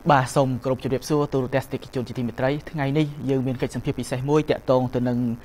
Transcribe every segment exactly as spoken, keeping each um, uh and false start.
bà sông cột chụp đẹp xua từ test kịch chôn chỉ tìm thấy ngày nay dương miền kịch sản phẩm bị sai môi tẹt tông từ nâng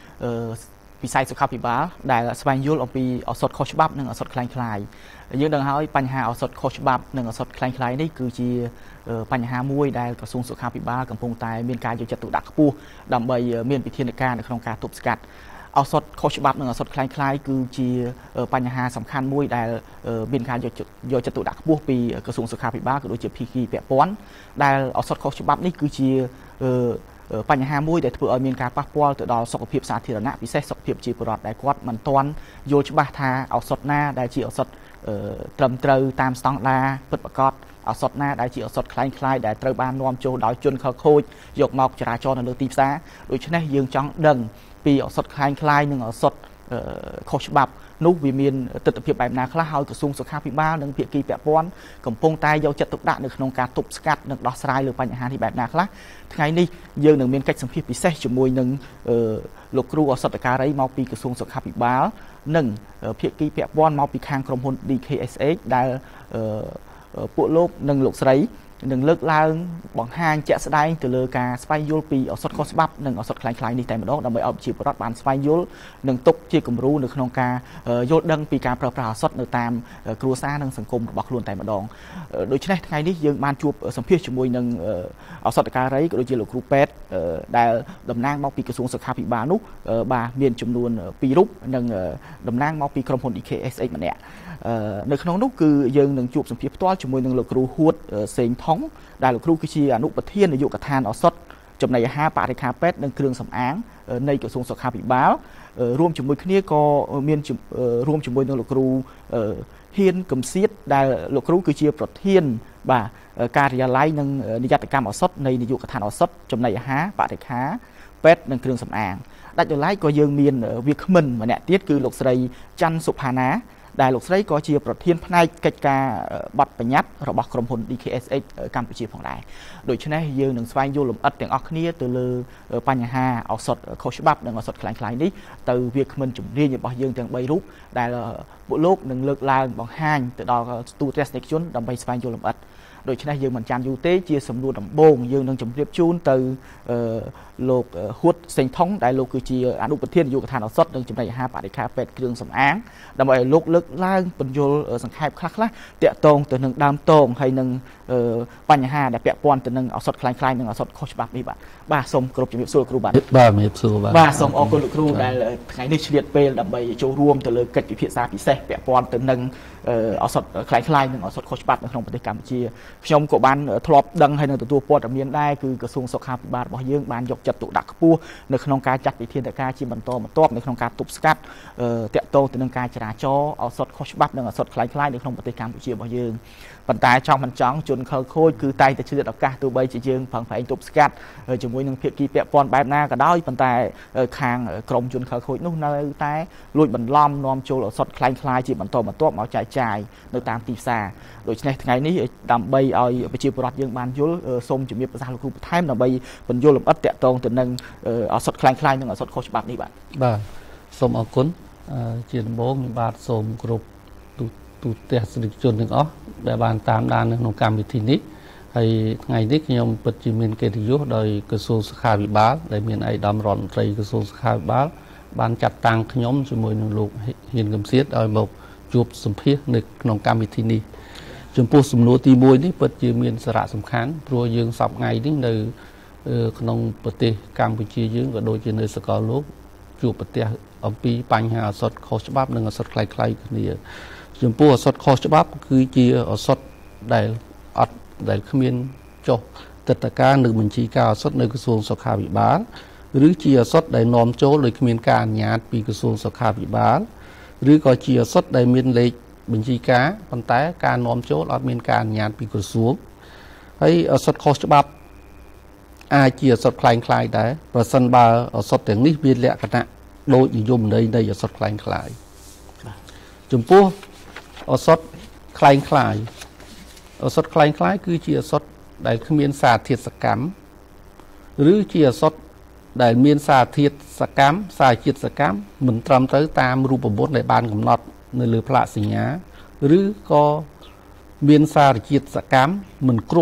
bị sai sự khắp bị bá đại là spine yul ông bị ở sọt coach bắp nâng ở sọt klein klein dương đằng hỏiปัญหาở sọt coach bắp nâng ở sọt klein kleinนี่คือจีปัญหามวยได้กระทรวงสุขภาพปีบ้ากำปงตายมีการอยู่จัดตุดักปูดำใบมีนปิเทียนการในโครงการตุบสกัดเอาสดโคชบับหนึ่งเอาสดคล้ายๆคือจีปัญหาสำคัญมวยได้มีการอยู่จัดตุดักปูปีกระทรวงสุขภาพปีบ้าก็โดยเฉพาะพีกีเปียป้อนได้เอาสดโคชบับนี่คือจีปัญหามวยได้เพื่อมีการปักป้อต่อดอสุขภาพสาธารณะพิเศษสุขภาพจีปรอดได้กวดมันตอนโยชบาทาเอาสดหน้าได้จีเอาสดตรมเตยตามสตองลาเปิดประกอบเอาสดหน้าได้จีเอาสดคล้ายคล้ายได้เตยบานนวมโจดอยจนเขาโคยยกมอกจราจรในเรือตีฟ้าโดยเฉพาะยืงจังดังปีเอาสดคล้ายคล้ายหนึ่งเอาสดโคชบับนุวิมีนติดเพียบแบบนาคลาเฮากระทรวงสุขภาพปีบ้าหนึ่งเพียกีแปะป้อนกับพงตายยาวจัดตุกดะหนึ่งขนมการตุบสกัดหนึ่งดอกสไลหรือปัญหาที่แบบนาคลาทั้งนี้ยืนหนึ่งมีนกัดสัมผัสพิเศษจมูกหนึ่งลูกครูเอาสดการไรมาปีกระทรวงสุขภาพปีบ้าหนึ่งเพียกีแปะป้อนมาปีคางกรมพล ดี เค เอส เอ็กซ์ ได้ปุโลกหนึ่งลูกสไลหนึ่งเลิกลางบางห้างจะแสดงtừ lời cả spy yulปีเอาสดคอสบับหนึ่งเอาสดคล้ายๆนี่แต่เมื่อดำไปเอาจีบรถบาน spy yul หนึ่งตุกจีกลุ่มรู้หนึ่งขนมกาโยดดังปีการประปราสดหนึ่งตามครัวซ่าหนึ่งสังคมบอกล้วนแต่เมื่อดองโดยเฉพาะไงนี่ยังบานจูบสัมผัสจมูกหนึ่งเอาสดการไรก็โดยเฉพาะครูเป็ดได้ดำนางมองปีกระทรวงสุขภาพปีบานุบาเมียนจำนวนปีรุกหนึ่งดำนางมองปีกรมพล ดี เค เอส เอ็กซ์ มันเนี่ยในขนมนุกคือยังหนึ่งจูบสัมผัสตัวจมูกหนึ่งหลักครูหวดเสียงท้องได้หลักครูคือชีอนุปเทียนในยุคทานเอาสดจำในห้าปาริคาเป็ดหนึ่งเครื่องสำอางในกระทรวงสุขภาพปีบ้ารวมจมูกนี้ก็เมียนรวมจมูกหนึ่งหลักครูเฮียนกำเสียดได้หลักครูคือชีปรเทียนบ่าการยาไล่หนึ่งนิยตกรรมเอาสดในยุคทานเอาสดจำในห้าปาริคาเป็ดหนึ่งเครื่องสำอางได้จะไล่ก็ยังเมียนวิคมันมาเนี่ยที่คือหลักใส่จันสุภานะได้หลักใส่ก็เชียร์ประเทศภายในกิจการบัตรประหยัดระบบกรมพล ดี เค เอส เอ็กซ์ กัมพูชีของได้โดยเฉพาะยืนหนึ่งสวายยูลมอัดแต่งออกนี้ตัวเลยปัญหาเอาสดโคชบับหนึ่งเอาสดคล้ายๆนี้ตัวเวียกมันจุ่มเรียนอย่างบอกยืนแต่งใบรูปได้บุโลกหนึ่งเลิกลางบางห้างตัวดอกตูเทสเนชั่นดำไปสวายยูลมอัดโดยเฉพาะยืนมันจานยูเต้เชียร์สำรวจดำโบงยืนหนึ่งจุ่มเรียบจูนตัวโลกหัวเซ็งท้องได้โลกคือเชียร์อนุปเทียนอยู่กับทานเอาสดหนึ่งจุ่มในห้าปาริคาเป็ดเครื่องสำอางดำไปโลกเลิกลางเป็นโยสังขารคลักละเตะตรงตัวหนึ่งดามตรงให้หนึ่งปัญหาได้เปียปอนตัวหนึ่งเอาสดคลายคลายหนึ่งเอาสดโคชบับนี่บ้าบ้าสมกรบจะมีสู้ครูบ้าบ้ามีสู้บ้าบ้าสมออกครูได้เลยไงนี่เฉลี่ยเปย์ดำไปโจรวมตัวเลยเกิดพิเศษพิเศษเปียปอนตัวหนึ่งเอาสดคลายคลายหนึ่งเอาสดโคชบับในของปฏิกรรมเชียชมกับบ้านทลบดังให้หนึ่งตัวตัวปอดเมียนได้คือกระทรวงสุขภาพบ้านบอกยื่นบ้านยกจัดตุดักปูในขนมการจัดพิธีแต่การชีบันโตมาตบในขนมการตุบสกัดเตะโตตัวหนึ่งการจราจรเอาสดโคชบับหนึ่งเอาสดคลายคลายในขนมปฏิกรรมเชียบอกยื่นปัญหาช่องมันจ้องจนเขาโค่คือไตแต่เชื่อดอกกาตัวใบจีเจิงผังไผ่ตุบสกัดจมูกหนึ่งเพียกีเปียปอนแบบหน้าก็ได้ปัญหาคางกลมจนเขาโค่นู่นนั่นแต่ลุยบันล้อมน้อมโจเอาสดคลายคลายจีบันโตมาตบเอาใจใจในตามตีซาโดยในไงนี้ดำใบเอาไปจีบรอดยังบานยุลส้มจะมีภาษาลูกไทม์ดำใบเป็นยุลลมอัดเตะตรงตัวหนึ่งเอาสดคลายคลายหนึ่งเอาสดโคชบับนี่บ้างบ้าส้มเอาคุ้นเจียนโบงบาดส้มกรุบตูเตะสิริจนหนึ่งอ๋อแบบบานตามด้านหนึ่งของการวิธีนี้ให้ไงนี้ขยมปัจจุบันเกิดยุโดยกระทรวงสุขาภิบาลได้มีไอ้ดำร้อนใจกระทรวงสุขาภิบาลบานจัดตังขยมจมูกหนึ่งลูกเห็นกำเสียดเอาบอกจูบสมเพียในของการวิธีนี้จนปูสมโนตีมวยนี่ปัจจุบันสระสำคัญเพราะยืงสับไงนี่ในขนมปฏิกรรมวิจียืงก็โดยจะในสกอลูกจูบปฏิอัมพีปัญหาสดโคชบับหนึ่งสดคล้ายๆนี่จนปูสดโคชบับคือจีสดได้อัดได้ขมิ้นโจตัดการหนึ่งบัญชีการสดในกระทรวงสุขาภิบาลหรือจีสดได้นอมโจเลยขมิ้นการญาติปีกระทรวงสุขาภิบาลหรือก็จีสดได้มีเลขบัญชีการปัญหาการนอมโจอดมีการญาติปีกระทรวงให้สดโคชบับอาเจียสดคลายคลายได้ประสันบาสดแต่งนี้เป็นแหละขณะโดยยมในในสดคลายคลายจุ่มปูสดคลายคลายสดคลายคลายคือเจียสดได้ขมิ้นสาธิตกรรมหรือเจียสดได้เมียนสาธิตกรรมสาธิตกรรมเหมือนตรำเตยตามรูปบทในบานกำหนดในเรือพระสิงห์หรือก็เมียนสาธิตกรรมเหมือนกรุบ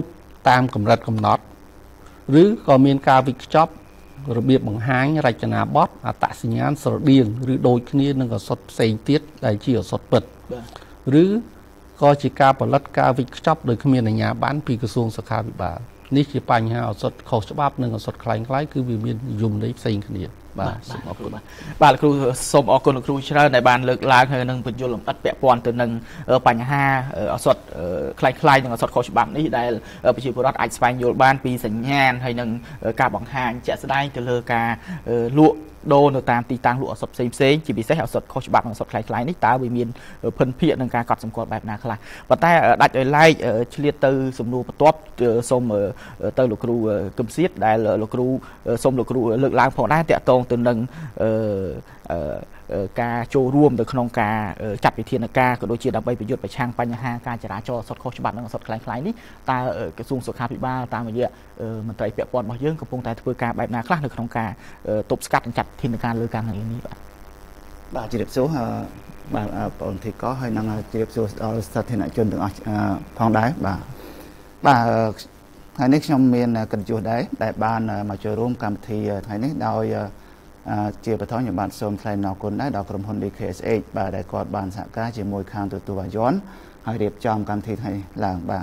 tam cầm rật cầm nót rứ có miền ca vịt chóp rồi biệt bằng háng rạch chả bót à tạ sinh nhán sờ điên rứ đôi kia nâng có sọt xây tiết đại chỉ ở sọt bật rứ có chỉ ca bảo lật ca vịt chóp đời khmer ở nhà bán pi cơ xuông sạc bị bà ní chỉ bành ha sọt khẩu sọt bắp nâng có sọt cày cày cứ vì miền dùng đấy xây cái này bà bà làครูสมออกคนครูชราในบ้านเลิกล้างเฮนึงเป็นยุลอัดแปะปอนตัวนึงปัญหาสดคลายคลายนึงสดโคชบังนี่ได้ไปชิบุรัตไอสปายยุลบ้านปีสัญญาณให้นึงการบังหารจะแสดงจะเลิกการลุโดนตามตีตังลุสดเซมเซงจีบีเซ่เอาสดโคชบังสดคลายคลายนี่ตาวิมีนเพิ่นเพียนึงการกอดสมกอดแบบนาคลาปัตตาดัดไล่เฉลี่ยตือสมนูปตบสมเตอร์ลูกครูกึมซีดได้ลูกครูสมลูกครูเลิกล้างพอได้แต่ตรงตัวนึงการโจรวมโดยขนมการจัดวิธีการก็โดยเฉพาะใบประโยชน์ไปช่างปัญหาการจราจรสดโคชบัตรนั่งสดคล้ายๆนี้ตากระทรวงสุขาภิบาลตามมาเยอะมันไตรเปียปอนมาเยอะกับพงแต่เพื่อการแบบนาคลาในขนมการตบสกัดจัดวิธีการเลือกการอย่างนี้ bà chỉ đẹp số bà bọn thì có hơi năng chỉ đẹp số ở thì lại chuyên được phong đáy bà bà hai nước trong miền cần chùa đấy đại ban mà chơi rôm cầm thì hai nước đòi chia bờ tháo những bạn xôm thay nọ còn đấy đào cầm hồn đi khế ếch bà đại cọt bàn sạ cá chỉ môi khang từ từ và gión hai đẹp trong cầm thì hay là bà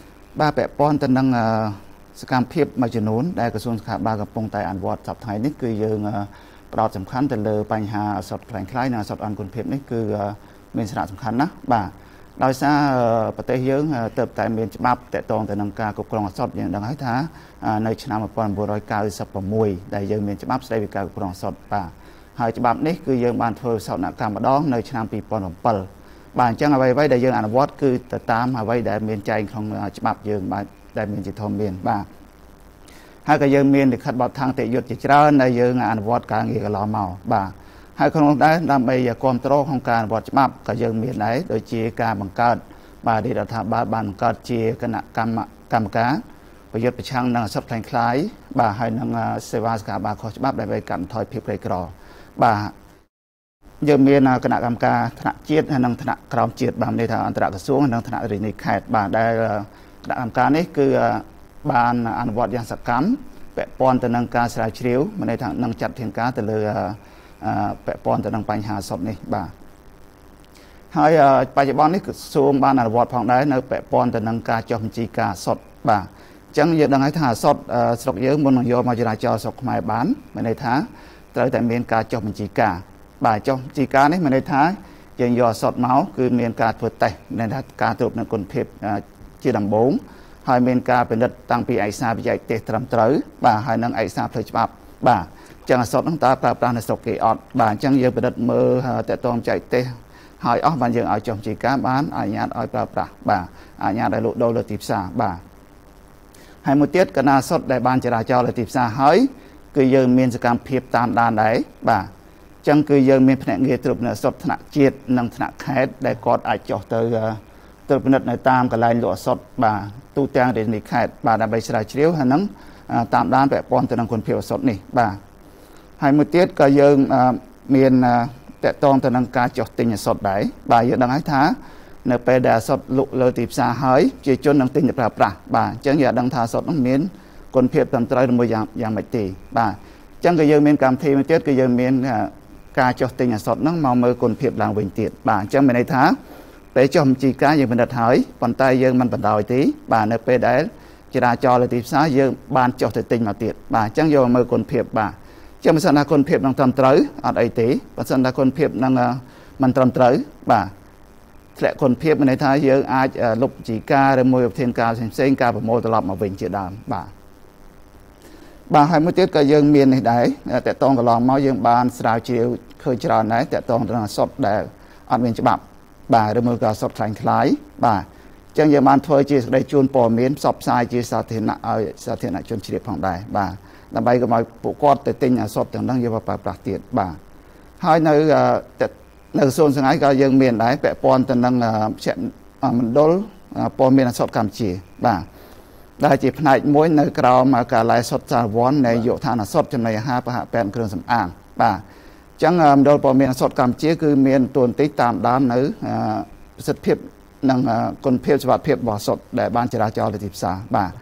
ba bẹ pon tân năngสกรรมเพียบมาจนุนได้กระทรวงขาบากับปงไตอันวอดสับไทยนี่คือยังปลอดสำคัญแต่เลยปัญหาสดแข็งคล้ายนะสดอันคนเพียบนี่คือมีสาระสำคัญนะบ่าโดยซาประเทศยังเติบโตมีฉบับแต่ตรงแต่นังกากบกรองสดอย่างดังให้ท้าในชนะมาปอนบัวรอยกาสับปะมวยได้ยังมีฉบับใส่กากบกรองสดบ่าหายฉบับนี้คือยังบานเทอร์สดนักการมาดองในชนะปีปอนของเปิลบานจังเอาไว้ไว้ได้ยังอันวอดคือแต่ตามเอาไว้ได้เมียนใจของฉบับยังบานได้เมียนจิตทอมเมียนบ่าให้ก็ยังเมียนขัดบอดทางเตะหยุดจิตเจริญในยังอันวอดการเกี่ยวกับล้อเมาบ่าให้คนได้นำไปยากรโตรของการวอดฉบับก็ยังเมียนไหนโดยเจีการบังคับบ่าดีรัฐบาลบังคับเจียคณะกรรมกรรมการประโยชน์ประชังนางสับแทงคล้ายบ่าให้นางเสวาสกาบาขอฉบับได้ไปกันถอยเพียบไรกรอบ่ายังมีนคณะกรรมการธนาเจียดให้นางธนาครามเจียดบางในทางอันตรกระทรวงนางธนารินิแคดบ่าได้คณะกรรมการนี้คือบานอันวอดยังสกัมแปะปอนแต่นางการสลายเฉียวมาในทางนางจัดเทียนการแต่เลยแปะปอนแต่นางปัญหาสดนี่บ่าให้ปัจจุบันนี้สูงบานอันวอดผ่องได้ในแปะปอนแต่นางการจอมจีกาสดบ่าจังยังดังให้ทหารสดสดเยอะบนนโยมาจราจรสดหมายบ้านมาในทางแต่แต่เมียนการจอมจีกาบ่าจอมจีกานี้มาในทางยังยอสดเมาส์คือเมียนการเปิดแต่ในทางการตรวจในคนเพียบจีดำบงให้เมียนการเป็นดัดตั้งปีไอซาไปใหญ่เตะตรำตรึบ่าให้นางไอซาเพลย์ฉบับบ่าจังสดตั้งตาปราบปรามในสกเกอดบ่าจังยังเป็นดัดมือแต่ตรงใจเตะหายออกมันยังเอาจอมจีกาบ้านอาญาเอาปราบปรามบ่าอาญาได้ลุโดเลยติดซาบ่าให้มุเตียดกันนาสดได้บานจราจรเลยติดซาเฮ้ยคือยังเมียนสกัมเพียบตามด้านไหนบ่าจังคือยังมีแผนเงียตรุบเนี่ยสดถนัดเจียดนังถนัดแคดได้กอดไอจ่อเตอตรุบเนี่ยในตามกับลายหลวสดบ่าตู้แจงเรนิแคดบ่าได้ใบสลายเฉียวหันนังตามด้านแบบปอนแต่นังคนเพียวสดนี่บ่าให้มุเตียดก็ยังเมียนแต่ตองแต่นังการจ่อติงสดได้บ่ายังดังให้ท้าในไปแดดสดลุเลยติดซาเฮ้ยจีจนนังติงจะปราบปราบ่าจังอย่าดังทาสดนังเมียนคนเพียบตามตรายดมอย่างอย่างไม่ตีบ่าจังก็ยังเมียนการทีมุเตียดก็ยังเมียนการจ่อติงสดนั่งมองมือคนเพียบลางเวงเตียดบ่าจังไม่ในท้าไปจอมจีกายังเป็นดัดหายปนใต้ยังมันเป็นดอยตีบ่าในไปได้จราจรเลยติดซายังบานจ่อติงมาเตียดบ่าจังโยมมือคนเพียบบ่าจังมันสันดาคนเพียบนั่งทำตรึอัดไอตีมันสันดาคนเพียบนั่งมันทำตรึบ่าและคนเพียบในท้ายยังอาจลุกจีกาหรือมวยเทียนกาเส้นกาแบบโมตลอดมาเวงเจดามบ่าบ่าให้มุติก็ยังเมียนในได้แต่ตองก็ลองมายังบานสลายเชียวเคยจราไหนแต่ตองตระสดได้อันเป็นฉบับบ่าหรือมือก็สดแข็งคล้ายบ่าจังยังบานถอยจีได้จูนปอเมียนสอบทรายจีสาธินะเอาสาธินะจนเฉียบผ่องได้บ่าแต่ใบก็มาปุกกอดแต่ติงสดอย่างนั้นยังว่าปราบเตียดบ่าให้ในแต่ในโซนสงายก็ยังเมียนได้แปะปอนแต่นั่งเช่นมันโดนปอเมียนสดกำจีบ่าได้จีบในมวยในกราวมาการไล่สดจาวอนในโยธานาสดจำในห้าประหารแปดเครื่องสำอางบ่าจังโดนปอเมียนสดกำจีคือเมียนตัวติดตามด้านในสิทธิเพียบนั่งคนเพียบฉบับเพียบบ่อสดได้บ้านจราจรเลยติดสาบ่า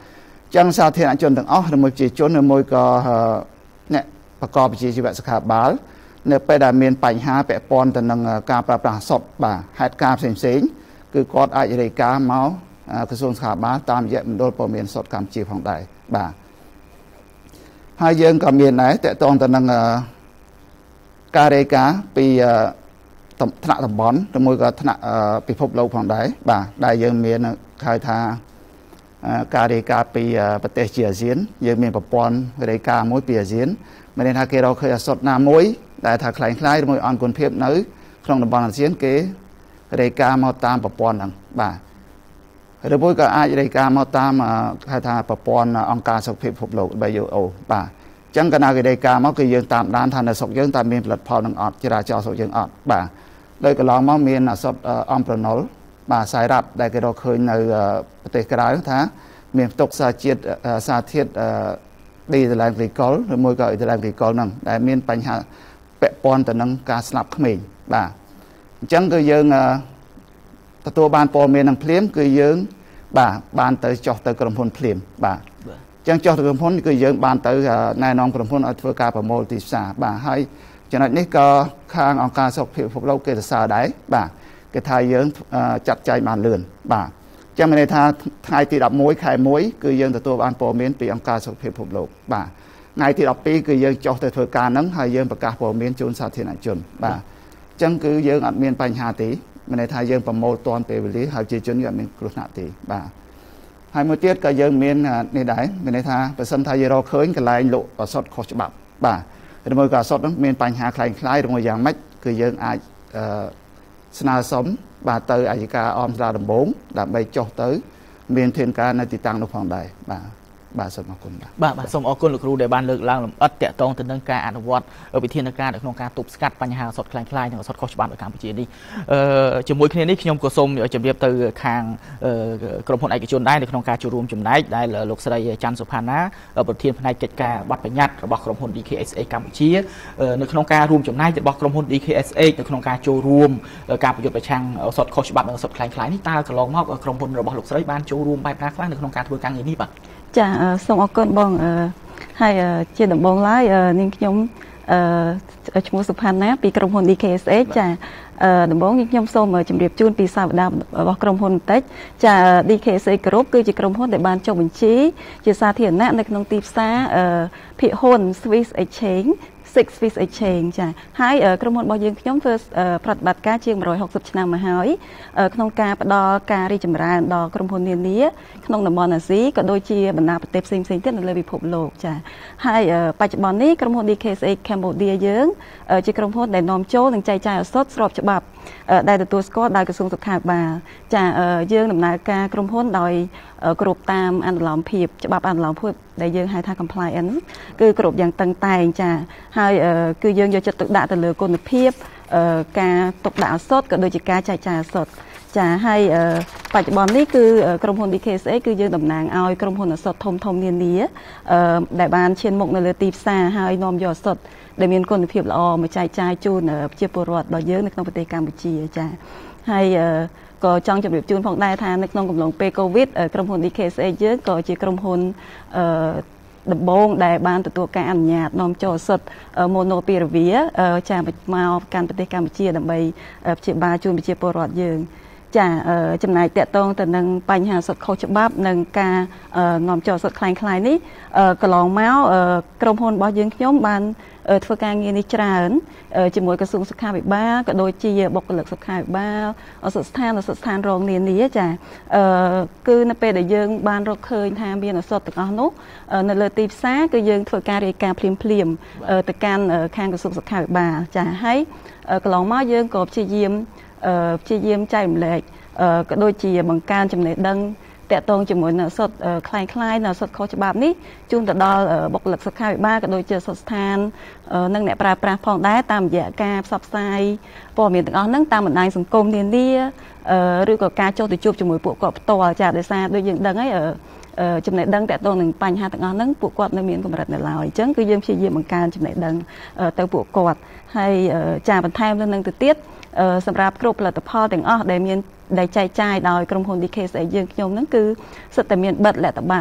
จังสาธิตจนถึงอ๋อหรือมวยจีจนหรือมวยก็เนี่ยประกอบจีจีแบบสขาบาลเนี่ยไปได้เมียนปัญหาแปะปอนแต่นังการปราบปรามสดบ่าเหตุการณ์เสียงเสียงคือกอดอาจจะการเมากระทรวงสขาบาลตามเยอะมันโดนปรเมียนสดการจีของใดบ่าให้ยังกับเมียนไหนแต่ตอนแต่นังการเรียกาปีธนาตบอนหรือมวยก็ธนาปีพบโลกของใดบ่าได้ยังเมียนคายทาการเรียกาปีประเทศเจียเซียนยังมีประปอนเรียกามวยเปียเซียนไม่ได้ถ้าเกเราเคยสดน้ำมวยแต่ถ้าคล้ายคล้ายมวยอ่อนกุนเพียบนื้อครองตะบอนเซียนเกเรียกามาตามประปอนหนึ่งบ่าหรือมวยก็อาจเรียกามาตามคายทาประปอนองค์การสกปรกพบโลกใบโยโอบ่าจังกันเอาเรียกามาคือยังตามร้านทานสกยังตามมีผลิตภัณฑ์นังอดจิราจรสกยังอดบ่าเลยก็ลองมาเมียนสดอมปรนอลบ่าสายรับได้ก็เราเคยในประเทศกระไรทั้งท้าเมียนตกสาเจียดสาเทียดดีแต่แรงตีกอลหรือมวยก็อีแต่แรงตีกอลนั่งแต่เมียนปัญหาแปะปอนแต่นั่งการสลับขมิ้นบ่าจังก็ยังตัวบานปอเมียนนั่งเพลียมก็ยังบ่าบานเตยจอดเตยกระพลเพลียมบ่าจังจอดเตยกระพลก็ยังบานเตยนายน้องกระพลอัตวการประโมติสาบ่าให้จังนั้นนี่ก็ข้างองค์การสกปรกพวกเราเกิดสาได้บ่าก็ทายยังจัดใจมาเลื่อนบ่าจังไม่ได้ทาไงที่ดับมวยขายมวยคือยังตัวบานปอเมียนปีองค์การสกปรกพวกเราบ่าไงที่ดับปีคือยังจอดเตยการนั้นให้ยังประกาศปอเมียนจนสาธิตจนบ่าจังคือยังอัดเมียนปัญหาตีไม่ได้ทายยังประโมทตอนเปรีหรือหาจีจนยังมีกลุ่มตีบ่าให้มวยเตี้ยก็ยังเมียนในได้ไม่ได้ทาแต่สันทายเราเคยกันไล่โลสดขอฉบับบ่าแต่มวยก็สดนั้นเมียนปัญหาคลายคลายตรงอย่างไม่คือยังอาจสนาสมบ่าเตยอาจิกาออมสระดำบงดับใบจอกเตยเมียนเทียนการในติดตั้งในฝั่งใดบ่าบ่าสมอกุลบ่าบ่าสมอกุลหรือครูเดบันเลิกล่างอัดเตะตรงถึงเรื่องการอนุวัตเอาไปเทียนการในโครงการตุบสกัดปัญหาสดคลายคลายในสดข้อฉบับในการพิจารณาจมูกคืนนี้ขยมกสมเนี่ยจะเรียบเตยคางกรมพลเอกชนได้ในโครงการจูรวมจุ่มได้ได้ลูกสไลจันสุพรรณนะบทเทียนภายในกิจการวัดปัญญาระบบกรมพล ดี เค เอส เอ กัมพูชีในโครงการรวมจุ่มได้จะบอกกรมพล ดี เค เอส เอ ในโครงการจูรวมการประโยชน์ประชังสดข้อฉบับในสดคลายคลายนี่ตากระลองมอบกรมพลระบบลูกสไลบ้านจูรวมไปพนักงานในโครงการทัวร์การเงินนี่ปะจ้าส่งออกก่อนบ้องให้เชี่ยดบ้องไล่นิ่งยมชมูสุพรรณนะปีกรมพล ดี เค เอส เอ จ้าดบ้องยิ่งยมส้มจำเรียบจูนปีสามดาวบอกกรมพลเต็กจ้า ดี เค เอส เอ กรุ๊ปคือจีกรมพลแต่บ้านจงบัญชีจีสาเทียนนะในขนมตีซ่าพิฮนสวิสเอ็กชแนนSix Swiss Exchange จ้ะให้กรมพลบยังขยมเฟิร์สปฏิบัติการเชียงร้อยหกสิบชนะมาหายขนมการปดอการรีจำรานดอกรมพลเนียนี้ขนมนมอนซีก็โดยเชียบรรดาประเทศสิ่งสิ่งที่ในพิภพโลกจ้ะให้ปัจจุบันนี้กรมพล ดี เค เอส เอ แคมโบเดียเยื้องจีกรมพลได้นอมโจ้หนึ่งใจใจสดสอบฉบับได้ตัวสกอตได้กระทรวงสุขาบาจะเยื้องดำเนินการกรมพลโดยกรุบตามอันหลอมผีบฉบับอันหลอมพูดได้ยังให้ทาง compliance คือกรุบอย่างต่างๆจ้ะให้คือยังจะตกด่าแต่เหลือคนเพียบการตกด่าสดก็โดยการจ่ายจ่ายสดจะให้ปัจจุบันนี้คือกรมพล ดี เค เอส เอ คือยังดำเนินเอากรมพลสดทมทมเนียนนี้ได้บานเชียนหมกในเรือตีซ่าให้นอมยอดสดได้มีคนเพียบละออมาจ่ายจ่ายจูนเจียปรวดบ่เยอะในประเทศกัมพูชีจ้ะให้ก็จังจำเรียบจูนของได้ทางในนองกำลังเปโควิดกรมพล ดี เค เอส เอ เยอะก็จีกรมพลดับบงได้บานตัวการอันหยาดนอมโจสดโมโนปีรเวียจะมาการประเทศกัมพูชีดับใบเจียบาจูนไปเจียปรวดเยืองจะจำนายเตะตรงแต่นังปัญหาสดเขาฉบับนังการนอมโจสดคลายคลายนี้กลองเมาส์กรมพลบอยืงย้อมบานทัวร์การเงินนิจรานจมวยกระทรวงสุขาภิบาลก็โดยจีบกหลักสุขาภิบาลสุดท้ายสุดท้ายรองเรียนนี้จ้ะคือในปีเดียงบ้านเราเคยทำเบียนสดตึกอนุในเลือตีซ่าก็ยังทัวร์การเรียการพลิมพลิมตึกการข้างกระทรวงสุขาภิบาลจะให้กลองมายังกบจีเยี่ยมจีเยี่ยมใจเหมือนเลยก็โดยจีบังการจำเนดังแต่ตรงจมูกน่ะสดคลายคลายน่ะสดเขาฉบับนี้จุนแต่ดอลบกหลักสุขาภิบาลก็โดยเจอสดทานนั่งเนี่ยปลาปลาพองได้ตามแยกการซับไซพอมีตึกอ๋อนั่งตามเหมือนนายสังคมเนียนนี่หรือก็การโจติจูบจมูกปวดกบตัวจากโดยซาโดยยังดังไอ้จำเนดังแต่ตรงหนึ่งปัญหาตึกอ๋อนั่งปวดกบในเมียนกำลังในลาวจังคือยังเชี่ยเยี่ยมบังการจำเนดังแต่ปวดกบให้จ่าบรรทัยเรื่องนึงตัวเตี้ยสำหรับกลุ่มผลิตภัณฑ์แต่งอ๋อได้เมียนได้ใจใจโดยกรมพล ดี เค เอส เอ ยังยงนั่นคือสเตมีนบัดและตบัด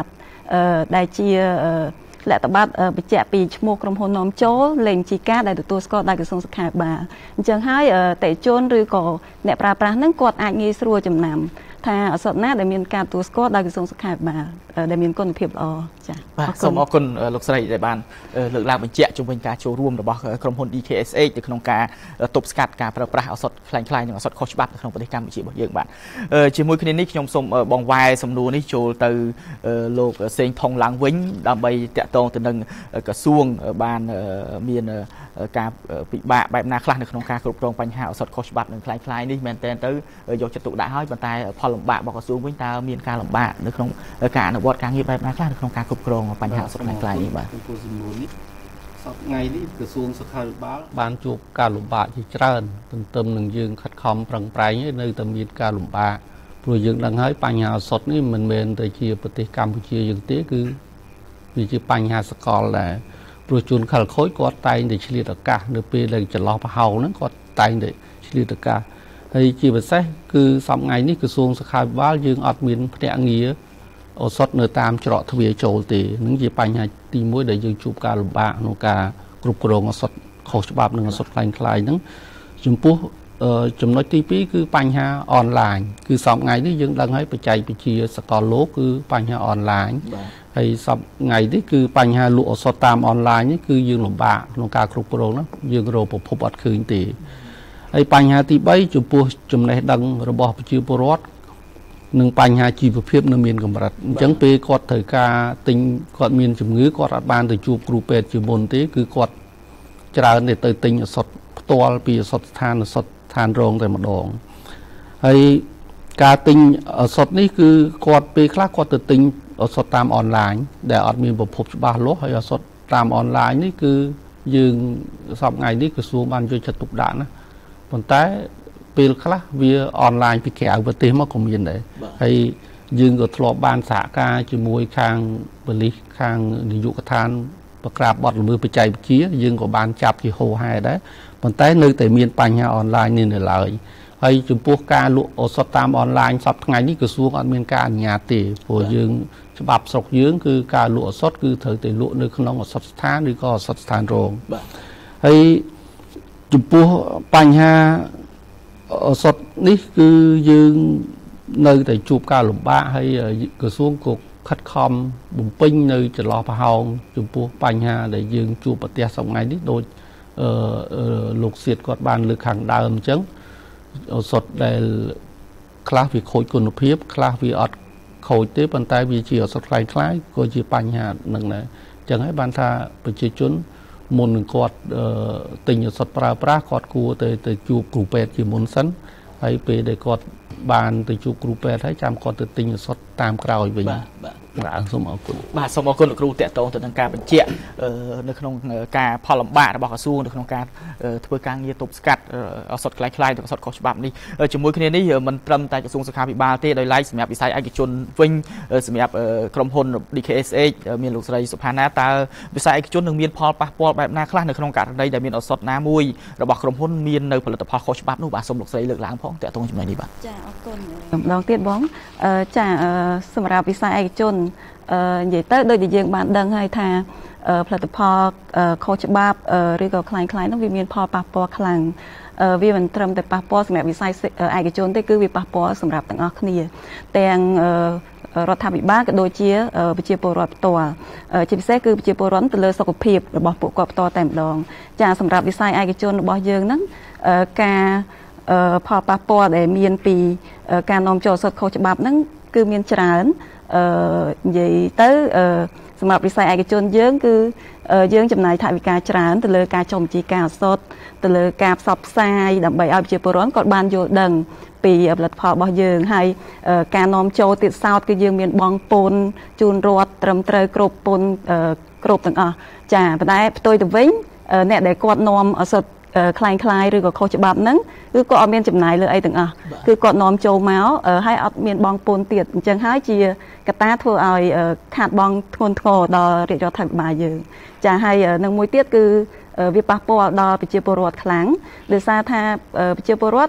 ដែលជាលក្ខណៈបញ្ជាក់ពីឈ្មោះក្រុមហ៊ុននាំចូលលេខជីការដែលទទួលស្គាល់ដោយក្រសួងសុខាភិបាលអញ្ចឹងហើយតេជនឬក៏អ្នកប្រើប្រាស់ហ្នឹងគាត់អាចងាយស្រួលចំណាំថាឱសថណាដែលមានការទទួលស្គាល់ដោយក្រសួងសុខាភិបាលដែលមានគុណភាពល្អចា៎បាទសូមអរគុណលោកស្រីដែលបានលើកឡើងបញ្ជាក់ជុំវិញការចូលរួមរបស់ក្រុមហ៊ុន D K S H នៅក្នុងការទប់ស្កាត់ការប្រើប្រាស់ឱសថคล้ายៗនិងឱសថខុសច្បាប់នៅក្នុងប្រទេសកម្ពុជារបស់យើងបាទជាមួយគ្នានេះខ្ញុំសូមបងវ៉ែសំណួរនេះចូលទៅលោកសេងថងឡើងវិញដើម្បីតាក់ទងទៅនឹងក្រសួងបានមានការពិបាកបែបណាខ្លះនៅក្នុងការគ្រប់គ្រងបញ្ហាឱសថខុសច្បាប់និងคล้ายៗនេះមែនតើទៅយកចិត្តទុកដាក់ហើយប៉ុន្តែផលលំបាករបស់ក្រសួងវិញតើមានការលំបាកនៅក្នុងការអនុវត្តការងារបែបណាខ្លះនៅក្នុងការគ្រប់គ្រងបញ្ហាឱសថคล้ายៗនេះបាទចំពោះសំណួរនេះសប្តាហ៍ថ្ងៃនេះក្រសួងសុខាភិបាលបានជួបការលំបាកជាច្រើនទន្ទឹមនឹងយើងខិតខំប្រឹងប្រែងនៅតែមានការលំបាកព្រោះយើងដឹងហើយបញ្ហាឱសថនេះមិនមែនតែជាប្រទេសកម្ពុជាយើងទេគឺវាជាបញ្ហាសកលដែរព្រោះជនខិលខូចគាត់តែងតែឆ្លៀតឱកាសនៅពេលដែលចន្លោះប្រហោងហ្នឹងគាត់តែងតែឆ្លៀតឱកាសហើយជាពិសេសគឺសប្តាហ៍ថ្ងៃនេះក្រសួងសុខាភិបាលយើងអត់មានភ្នាក់ងារឱសថនៅតាមច្រកទ្វារចូលទេនឹងជាបញ្ហាទីមួយដែលយើងជួបការលំបាកក្នុងការគ្រប់គ្រងឱសថខុសច្បាប់និងឱសថคล้ายៗហ្នឹងចំពោះចំណុចទីពីរគឺបញ្ហាអនឡាញគឺសប្តាហ៍ថ្ងៃនេះយើងដឹងហើយបច្ចេកវិទ្យាសកលលោកគឺបញ្ហាអនឡាញហើយសប្តាហ៍ថ្ងៃនេះគឺបញ្ហាលក់ឱសថតាមអនឡាញនេះគឺយើងលំបាកក្នុងការគ្រប់គ្រងហ្នឹងយើងរកប្រភពអត់ឃើញទេហើយបញ្ហាទីបីចំពោះចំណេះដឹងរបស់ប្រជាពលរដ្ឋនឹងបញ្ហាជីវភាពនៅមានកម្រិតអញ្ចឹងពេលគាត់ត្រូវការទិញគាត់មានជំងឺគាត់អត់បានទៅជួបគ្រូពេទ្យជាមុនទេគឺគាត់ច្រើនតែទៅទិញឱសថផ្ទាល់ពីឱសថស្ថានឱសថស្ថានរងតែម្ដងហើយការទិញឱសថនេះគឺគាត់ពេលខ្លះគាត់ទៅទិញឱសថតាមអនឡាញដែលអត់មានប្រភពច្បាស់លាស់ហើយឱសថតាមអនឡាញនេះគឺយើងសប្តាហ៍ថ្ងៃនេះក្រសួងបានយកចិត្តទុកដាក់ណាប៉ុន្តែពេលខ្លះវាអនឡាញពីក្រៅប្រទេសមកក៏មានដែរហើយយើងក៏ធ្លាប់បានសហការជាមួយខាងប៉ូលីសខាងនាយកដ្ឋានប្រក្រាបបទល្មើសបច្ចេកវិទ្យាយើងក៏បានចាប់ជាហូរហែដែរប៉ុន្តែនៅតែមានបញ្ហាអនឡាញនេះនៅឡើយហើយចំពោះការលក់ឱសថតាមអនឡាញសប្តាហ៍ថ្ងៃនេះក្រសួងអត់មានការអនុញ្ញាតទេព្រោះយើងច្បាប់ស្រុកយើងគឺការលក់ឱសថគឺត្រូវតែលក់នៅក្នុងឱសថស្ថានឬក៏ឱសថស្ថានរងហើយចំពោះបញ្ហាឱសថនេះគឺយើងនៅតែជួបការលំបាកហើយក្រសួងក៏ខិតខំបំពេញនៅចន្លោះប្រហោងចំពោះបញ្ហាដែលយើងជួបប្រទះសប្តាហ៍ថ្ងៃនេះដូចអឺលោកសៀតគាត់បានលើកខាងដើមអញ្ចឹងឱសថដែលខ្លះវាខូចគុណភាពខ្លះវាអត់ខូចទេប៉ុន្តែវាជាឱសថคล้ายៗក៏ជាបញ្ហានឹងដែរអញ្ចឹងហើយបានថាប្រជាជនមុននឹងគាត់ទិញឱសថប្រើប្រាស់គាត់គួរទៅទៅជួបគ្រូពេទ្យជាមុនសិនហើយពេលដែលគាត់បានទៅជួបគ្រូពេទ្យហើយចាំគាត់ទៅទិញឱសថតាមក្រោយវិញបាទបាទសូមអរគុណបាទសូមអរគុណលោកគ្រូតាក់ទងទៅនឹងការបញ្ជាក់នៅក្នុងការផលលំបាករបស់ក្រសួងនៅក្នុងការធ្វើការងារទប់ស្កាត់ឱសថคล้ายៗនិងឱសថខុសច្បាប់នេះជាមួយគ្នានេះមិនត្រឹមតែក្រសួងសុខាភិបាលទេដោយឡែកសម្រាប់វិស័យឯកជនវិញសម្រាប់ក្រុមហ៊ុន D K S H មានលោកស្រីសុផាណាតើវិស័យឯកជននឹងមានផលប៉ះពាល់បែបណាខ្លះនៅក្នុងករណីដែលមានឱសថណាមួយរបស់ក្រុមហ៊ុនមាននៅផលិតផលខុសច្បាប់នោះបាទសូមលោកស្រីលើកឡើងផងតាក់ទងចំណុចនេះបាទចាអរគុណម្ដងទៀតបងចាសម្រាប់វិស័យឯកជនអឺនិយាយទៅដូចដែលយើងបានដឹងហើយថាផលិតផលខុសច្បាប់ឬក៏คล้ายៗនោះវាមានផលប៉ះពាល់ខ្លាំងវាមិនត្រឹមតែប៉ះពាល់សម្រាប់វិស័យឯកជនទេគឺវាប៉ះពាល់សម្រាប់ទាំងអស់គ្នាទាំងរដ្ឋាភិបាលក៏ដូចជាប្រជាពលរដ្ឋផ្ទាល់ជាពិសេសគឺប្រជាពលរដ្ឋទៅលើសុខភាពរបស់ពួកគាត់ផ្ទាល់តែម្ដងចាសម្រាប់វិស័យឯកជនរបស់យើងហ្នឹងការផលប៉ះពាល់ដែលមានពីការនាំចូលឱសថខុសច្បាប់ហ្នឹងគឺមានច្រើនអឺនិយាយទៅអឺសម្រាប់វិស័យឯកជនយើងគឺយើងចំណាយថវិកាច្រើនទៅលើការចុះបញ្ជីការឱសថទៅលើការផ្សព្វផ្សាយដើម្បីឲ្យប្រជាពលរដ្ឋគាត់បានយល់ដឹងពីផលិតផលរបស់យើងហើយការនាំចូលទៀតសោតគឺយើងមានបង់ពន្ធជូនរដ្ឋត្រឹមត្រូវគ្រប់ពន្ធគ្រប់ទាំងអស់ចាប៉ុន្តែផ្ទុយទៅវិញអ្នកដែលគាត់នាំឱសថคล้ายៗឬក៏ខុសច្បាប់ហ្នឹងគឺគាត់អត់មានចំណាយលើអីទាំងអស់គឺគាត់នាំចូលមកហើយអត់មានបង់ពន្ធទៀតអញ្ចឹងហើយជាកត្តាធ្វើឲ្យខាតបង់ធ្ងន់ធ្ងរដល់រាជរដ្ឋាភិបាលយើងចាហើយនឹងមួយទៀតគឺវាប៉ះពាល់ដល់ប្រជាពលរដ្ឋខ្លាំងដោយសារថាប្រជាពលរដ្ឋ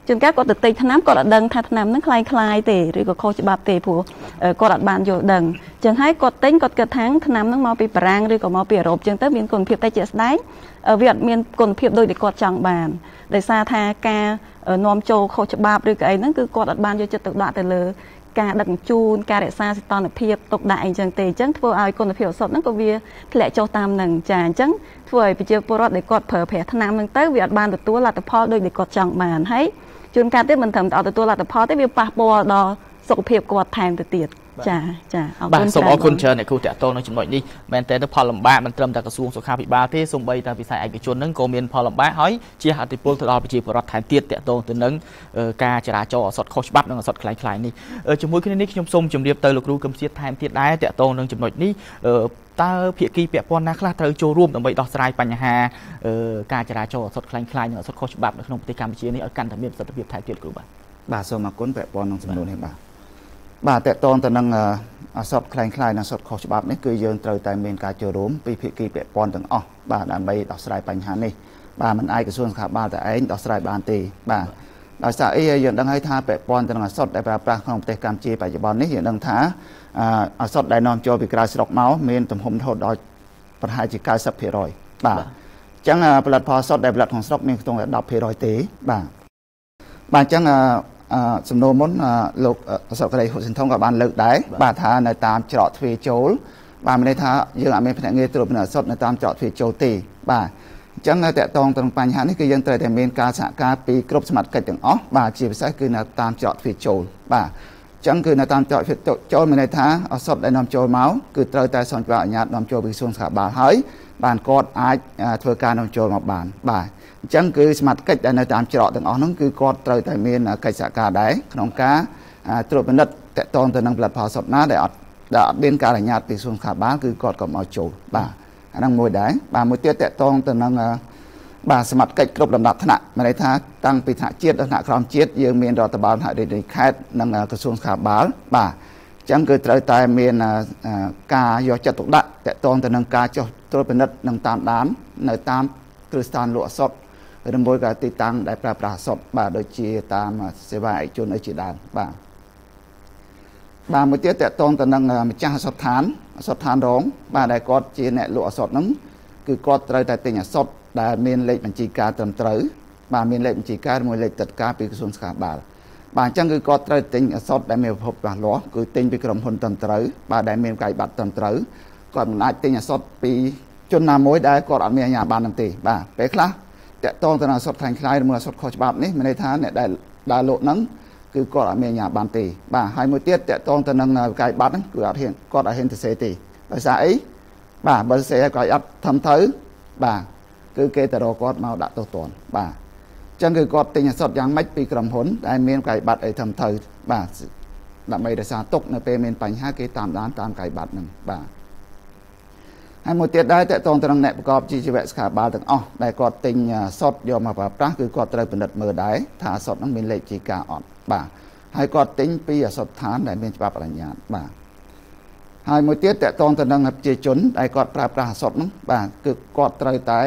ជួនកាលគាត់ទៅទិញថ្នាំគាត់អត់ដឹងថាថ្នាំហ្នឹងคล้ายៗទេឬក៏ខុសច្បាប់ទេព្រោះគាត់អត់បានយល់ដឹងអញ្ចឹងហើយគាត់ទិញគាត់គិតថាថ្នាំហ្នឹងមកពីបារាំងឬក៏មកពីអឺរ៉ុបអញ្ចឹងទៅមានគុណភាពតែជាក់ស្ដែងវាអត់មានគុណភាពដូចដែលគាត់ចង់បានដោយសារថាការនាំចូលខុសច្បាប់ឬក៏អីហ្នឹងគឺគាត់អត់បានយកចិត្តទុកដាក់ទៅលើការដឹកជញ្ជូនការរក្សាសីតុណ្ហភាពទុកដាក់អីចឹងទេអញ្ចឹងធ្វើឲ្យគុណភាពឱសថហ្នឹងក៏វាធ្លាក់ចុះតាមនឹងចាអញ្ចឹងធ្វើឲ្យប្រជាពលរដ្ឋដែលគាត់ប្រើប្រាស់ថ្នាំហ្នឹងទៅវាអត់បានទទួលលទ្ធផលដូចដែលគាត់ចង់បានហើយជួនកាលទៀតមិនត្រឹមតែអត់ទទួលលទ្ធផលទេវាប៉ះពាល់ដល់សុខភាពគាត់ថែមទៅទៀតចាចាអរគុណបាទសូមអរគុណច្រើនអ្នកគ្រូតាក់ទងនៅចំណុចនេះមែនតើផលលំបាកមិនត្រឹមតែក្រសួងសុខាភិបាលទេសូម្បីតែវិស័យឯកជនហ្នឹងក៏មានផលលំបាកហើយជាអតិពលទៅដល់ប្រជាពលរដ្ឋថែមទៀតតាក់ទងទៅនឹងការចរាចរណ៍ឱសថខុសច្បាប់និងឱសថคล้ายៗនេះជាមួយគ្នានេះខ្ញុំសូមជម្រាបទៅលោកគ្រូកឹមជាតិថែមទៀតដែរតាក់ទងនឹងចំណុចនេះតើភាគីពាក់ព័ន្ធណាខ្លះត្រូវចូលរួមដើម្បីដោះស្រាយបញ្ហាការចរាចរណ៍ឱសថคล้ายៗនិងឱសថខុសច្បាប់នៅក្នុងប្រទេសកម្ពុជានេះឲ្យកាន់តែមានប្រសិទ្ធភាពថែមទៀតគ្រូបាទបាទសូមអរគុណពាក់ព័ន្ធនឹងសំណួរនេះបាទបាទតកតងទៅនឹងឱសថคล้ายៗនិងឱសថខុសច្បាប់នេះគឺយើងត្រូវតែមានការចូលរួមពីភាគីពាក់ព័ន្ធទាំងអស់បាទដើម្បីដោះស្រាយបញ្ហានេះបាទមិនអាចក្រសួងសុខាភិបាលតែឯងដោះស្រាយបានទេបាទដោយសារអីយើងដឹងហើយថាពាក់ព័ន្ធទៅនឹងឱសថដែលប្រើប្រាស់ក្នុងប្រទេសកម្ពុជាបច្ចុប្បន្ននេះយើងដឹងថាឱសថដែលនាំចូលពីក្រៅស្រុកមកមានទំហំរហូតដល់ប្រហែលជា90%បាទអញ្ចឹងផលិតផលឱសថដែលផលិតក្នុងស្រុកមានខ្ទង់តែ10%ទេបាទបាទអញ្ចឹងសំណួរមុនលោកអសកក្រីហ៊ុនសិនថងក៏បានលើកដែរបាទថានៅតាមច្រកទ្វារចូលបាទមានន័យថាយើងអត់មានភ្នាក់ងារត្រួតពិនិត្យឱសថនៅតាមច្រកទ្វារចូលទេបាទអញ្ចឹងនៅតកតងទៅនឹងបញ្ហានេះគឺយើងត្រូវតែមានការសហការពីគ្រប់សមាជិកទាំងអស់បាទជាពិសេសគឺនៅតាមច្រកទ្វារចូលបាទអញ្ចឹងគឺនៅតាមច្រកទ្វារចូលមានន័យថាឱសថដែលនាំចូលមកគឺត្រូវតែសន្និបាតអនុញ្ញាតនាំចូលពីក្រសួងសុខាភិបាលហើយបានគាត់អាចធ្វើការនាំចូលមកបានបាទអញ្ចឹងគឺសមាជិកដែលនៅតាមច្រកទាំងអស់ហ្នឹងគឺគាត់ត្រូវតែមានកិច្ចសហការដែរក្នុងការត្រួតពិនិត្យតកតងទៅនឹងផលិតផលឱសថណាដែលអត់ដែលអត់មានការអនុញ្ញាតពីក្រសួងសុខាភិបាលគឺគាត់ក៏មកចូលបាទអាហ្នឹងមួយដែរបាទមួយទៀតតកតងទៅនឹងបាទសមាជិកគ្រប់លំដាប់ថ្នាក់មានន័យថាតាំងពីថ្នាក់ជាតិដល់ថ្នាក់ក្រោមជាតិយើងមានរដ្ឋបាលថ្នាក់រាជខេត្តនិងក្រសួងសុខាភិបាលបាទអញ្ចឹងគឺត្រូវតែមានការយកចិត្តទុកដាក់តកតងទៅនឹងការចុះត្រួតពិនិត្យនិងតាមដាននៅតាមគ្រឹះស្ថានលក់ឱសថឬមួយក៏ទីតាំងដែលប្រើប្រាស់ឱសថបាទដូចជាតាមសេវាឯកជនអីជាដើមបាទបាទមួយទៀតតកតងទៅនឹងម្ចាស់ឱសថដ្ឋានឱសថដ្ឋានរងបាទដែលគាត់ជាអ្នកលក់ឱសថហ្នឹងគឺគាត់ត្រូវតែទិញឱសថដែលមានលេខបញ្ជីការត្រឹមត្រូវបាទមានលេខបញ្ជីការមួយលេខទឹកការពីក្រសួងសុខាភិបាលបាទអញ្ចឹងគឺគាត់ត្រូវទិញឱសថដែលមានប្រភពច្បាស់លាស់គឺទិញពីក្រុមហ៊ុនត្រឹមត្រូវបាទដែលមានកាយប័ត្រត្រឹមត្រូវគាត់មិនអាចទិញឱសថពីជនណាមួយដែលគាត់អត់មានអាជ្ញាប័ណ្ណនឹងទេបាទពេលខ្លះតកតងទៅនឹងឱសថខ្លាំងខ្លាយឬមួយឱសថខុសច្បាប់នេះមានន័យថាអ្នកដែលដើរលក់ហ្នឹងគឺគាត់អត់មានអាជ្ញាប័ណ្ណទេបាទហើយមួយទៀតតកតងទៅនឹងកាយប័ត្រហ្នឹងគឺអត់ហ៊ានគាត់អត់ហ៊ានទៅសេទេដោយសារអីបាទបើសេគាត់អត់ធំទៅបាទគឺគេទៅរកគាត់មកដាក់ទោសទណ្ឌបាទអញ្ចឹងគឺគាត់ទិញឱសថយ៉ាងម៉េចពីក្រុមហ៊ុនដែលមានកាយប័ត្រអីធំទៅបាទដើម្បីរក្សាទុកនៅពេលមានបញ្ហាគេតាមដានតាមកាយប័ត្រហ្នឹងបាទហើយមួយទៀតដែរតកតងទៅនឹងអ្នកប្រកបជីវៈសុខាភិបាលទាំងអស់ដែលគាត់ទិញសុទ្ធយកមកប្រើប្រាស់គឺគាត់ត្រូវពិនិត្យមើលដែរថាសុទ្ធហ្នឹងមានលេខជីការអត់បាទហើយគាត់ទិញពីឱសថដ្ឋានដែលមានច្បាប់អនុញ្ញាតបាទហើយមួយទៀតតកតងទៅនឹងប្រជាជនដែលគាត់ប្រើប្រាស់ឱសថហ្នឹងបាទគឺគាត់ត្រូវតែ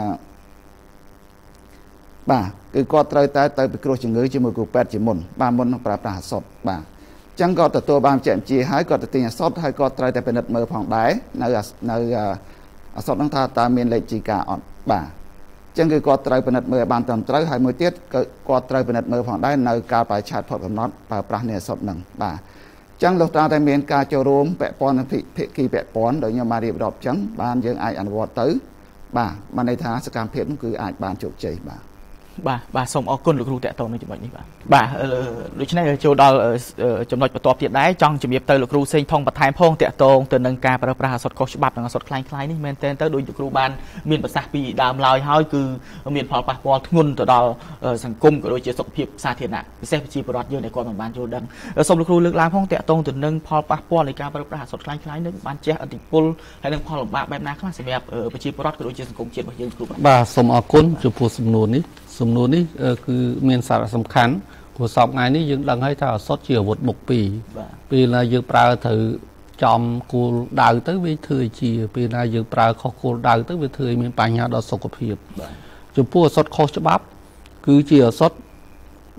បាទគឺគាត់ត្រូវតែទៅពិគ្រោះជំងឺជាមួយគ្រូពេទ្យជាមុនបាទមុននឹងប្រើប្រាស់ឱសថបាទអញ្ចឹងគាត់ទទួលបានជាជាហើយគាត់ទៅទិញឱសថហើយគាត់ត្រូវតែពិនិត្យមើលផងដែរនៅនៅឱសថហ្នឹងថាតើមានលេខជីការអត់បាទអញ្ចឹងគឺគាត់ត្រូវពិនិត្យមើលបានត្រឹមត្រូវហើយមួយទៀតគាត់ត្រូវពិនិត្យមើលផងដែរនៅកាលបរិច្ឆេទផុតកំណត់ប្រើប្រាស់នៃឱសថហ្នឹងបាទអញ្ចឹងលោកតាតែមានការចូលរួមពាក់ព័ន្ធនឹងភាគីពាក់ព័ន្ធដោយខ្ញុំបានរៀបរាប់អញ្ចឹងបានយើងអាចអនុវត្តទៅបាទបានន័យថាសកម្មភាពនោះគឺអាចបានជោគជ័យបាទបាទបាទសូមអរគុណលោកគ្រូតេតតនៅចំណុចនេះបាទបាទដូច្នេះចូលដល់ចំណុចបន្ទាប់ទៀតដែរចង់ជំរាបទៅលោកគ្រូសេងថងបន្ថែមផងតេតតទៅនឹងការប្រើប្រាស់ឱសថខុសច្បាប់និងឱសថคล้ายៗនេះមែនតើទៅដោយលោកគ្រូបានមានប្រសាសន៍ពីដើមឡើយហើយគឺមានផលប៉ះពាល់ធ្ងន់ទៅដល់សង្គមក៏ដូចជាសុខភាពសាធារណៈពិសេសប្រជាពលរដ្ឋយើងដែលគាត់មិនបានយល់ដឹងសូមលោកគ្រូលើកឡើងផងតេតតទៅនឹងផលប៉ះពាល់នៃការប្រើប្រាស់ឱសថคล้ายៗនេះបានជះឥទ្ធិពលហើយនឹងផលលំបាកបែបណាខ្លះសម្រាប់ប្រជាពលរដ្ឋក៏ដូចជាសង្គមជាតិរបស់យើងគ្រូបាទសូមអរគុណចំពោះសំណួរនេះសំណួរនេះគឺមានសារៈសំខាន់ព្រោះសពថ្ងៃនេះយើងដឹងហើយថាឱសថជាអាវុធមុខពីរពេលណាយើងប្រើត្រូវចំគោលដៅទៅវាធ្វើឲ្យជាពេលណាយើងប្រើខុសគោលដៅទៅវាធ្វើឲ្យមានបញ្ហាដល់សុខភាពចំពោះឱសថខុសច្បាប់គឺជាឱសថ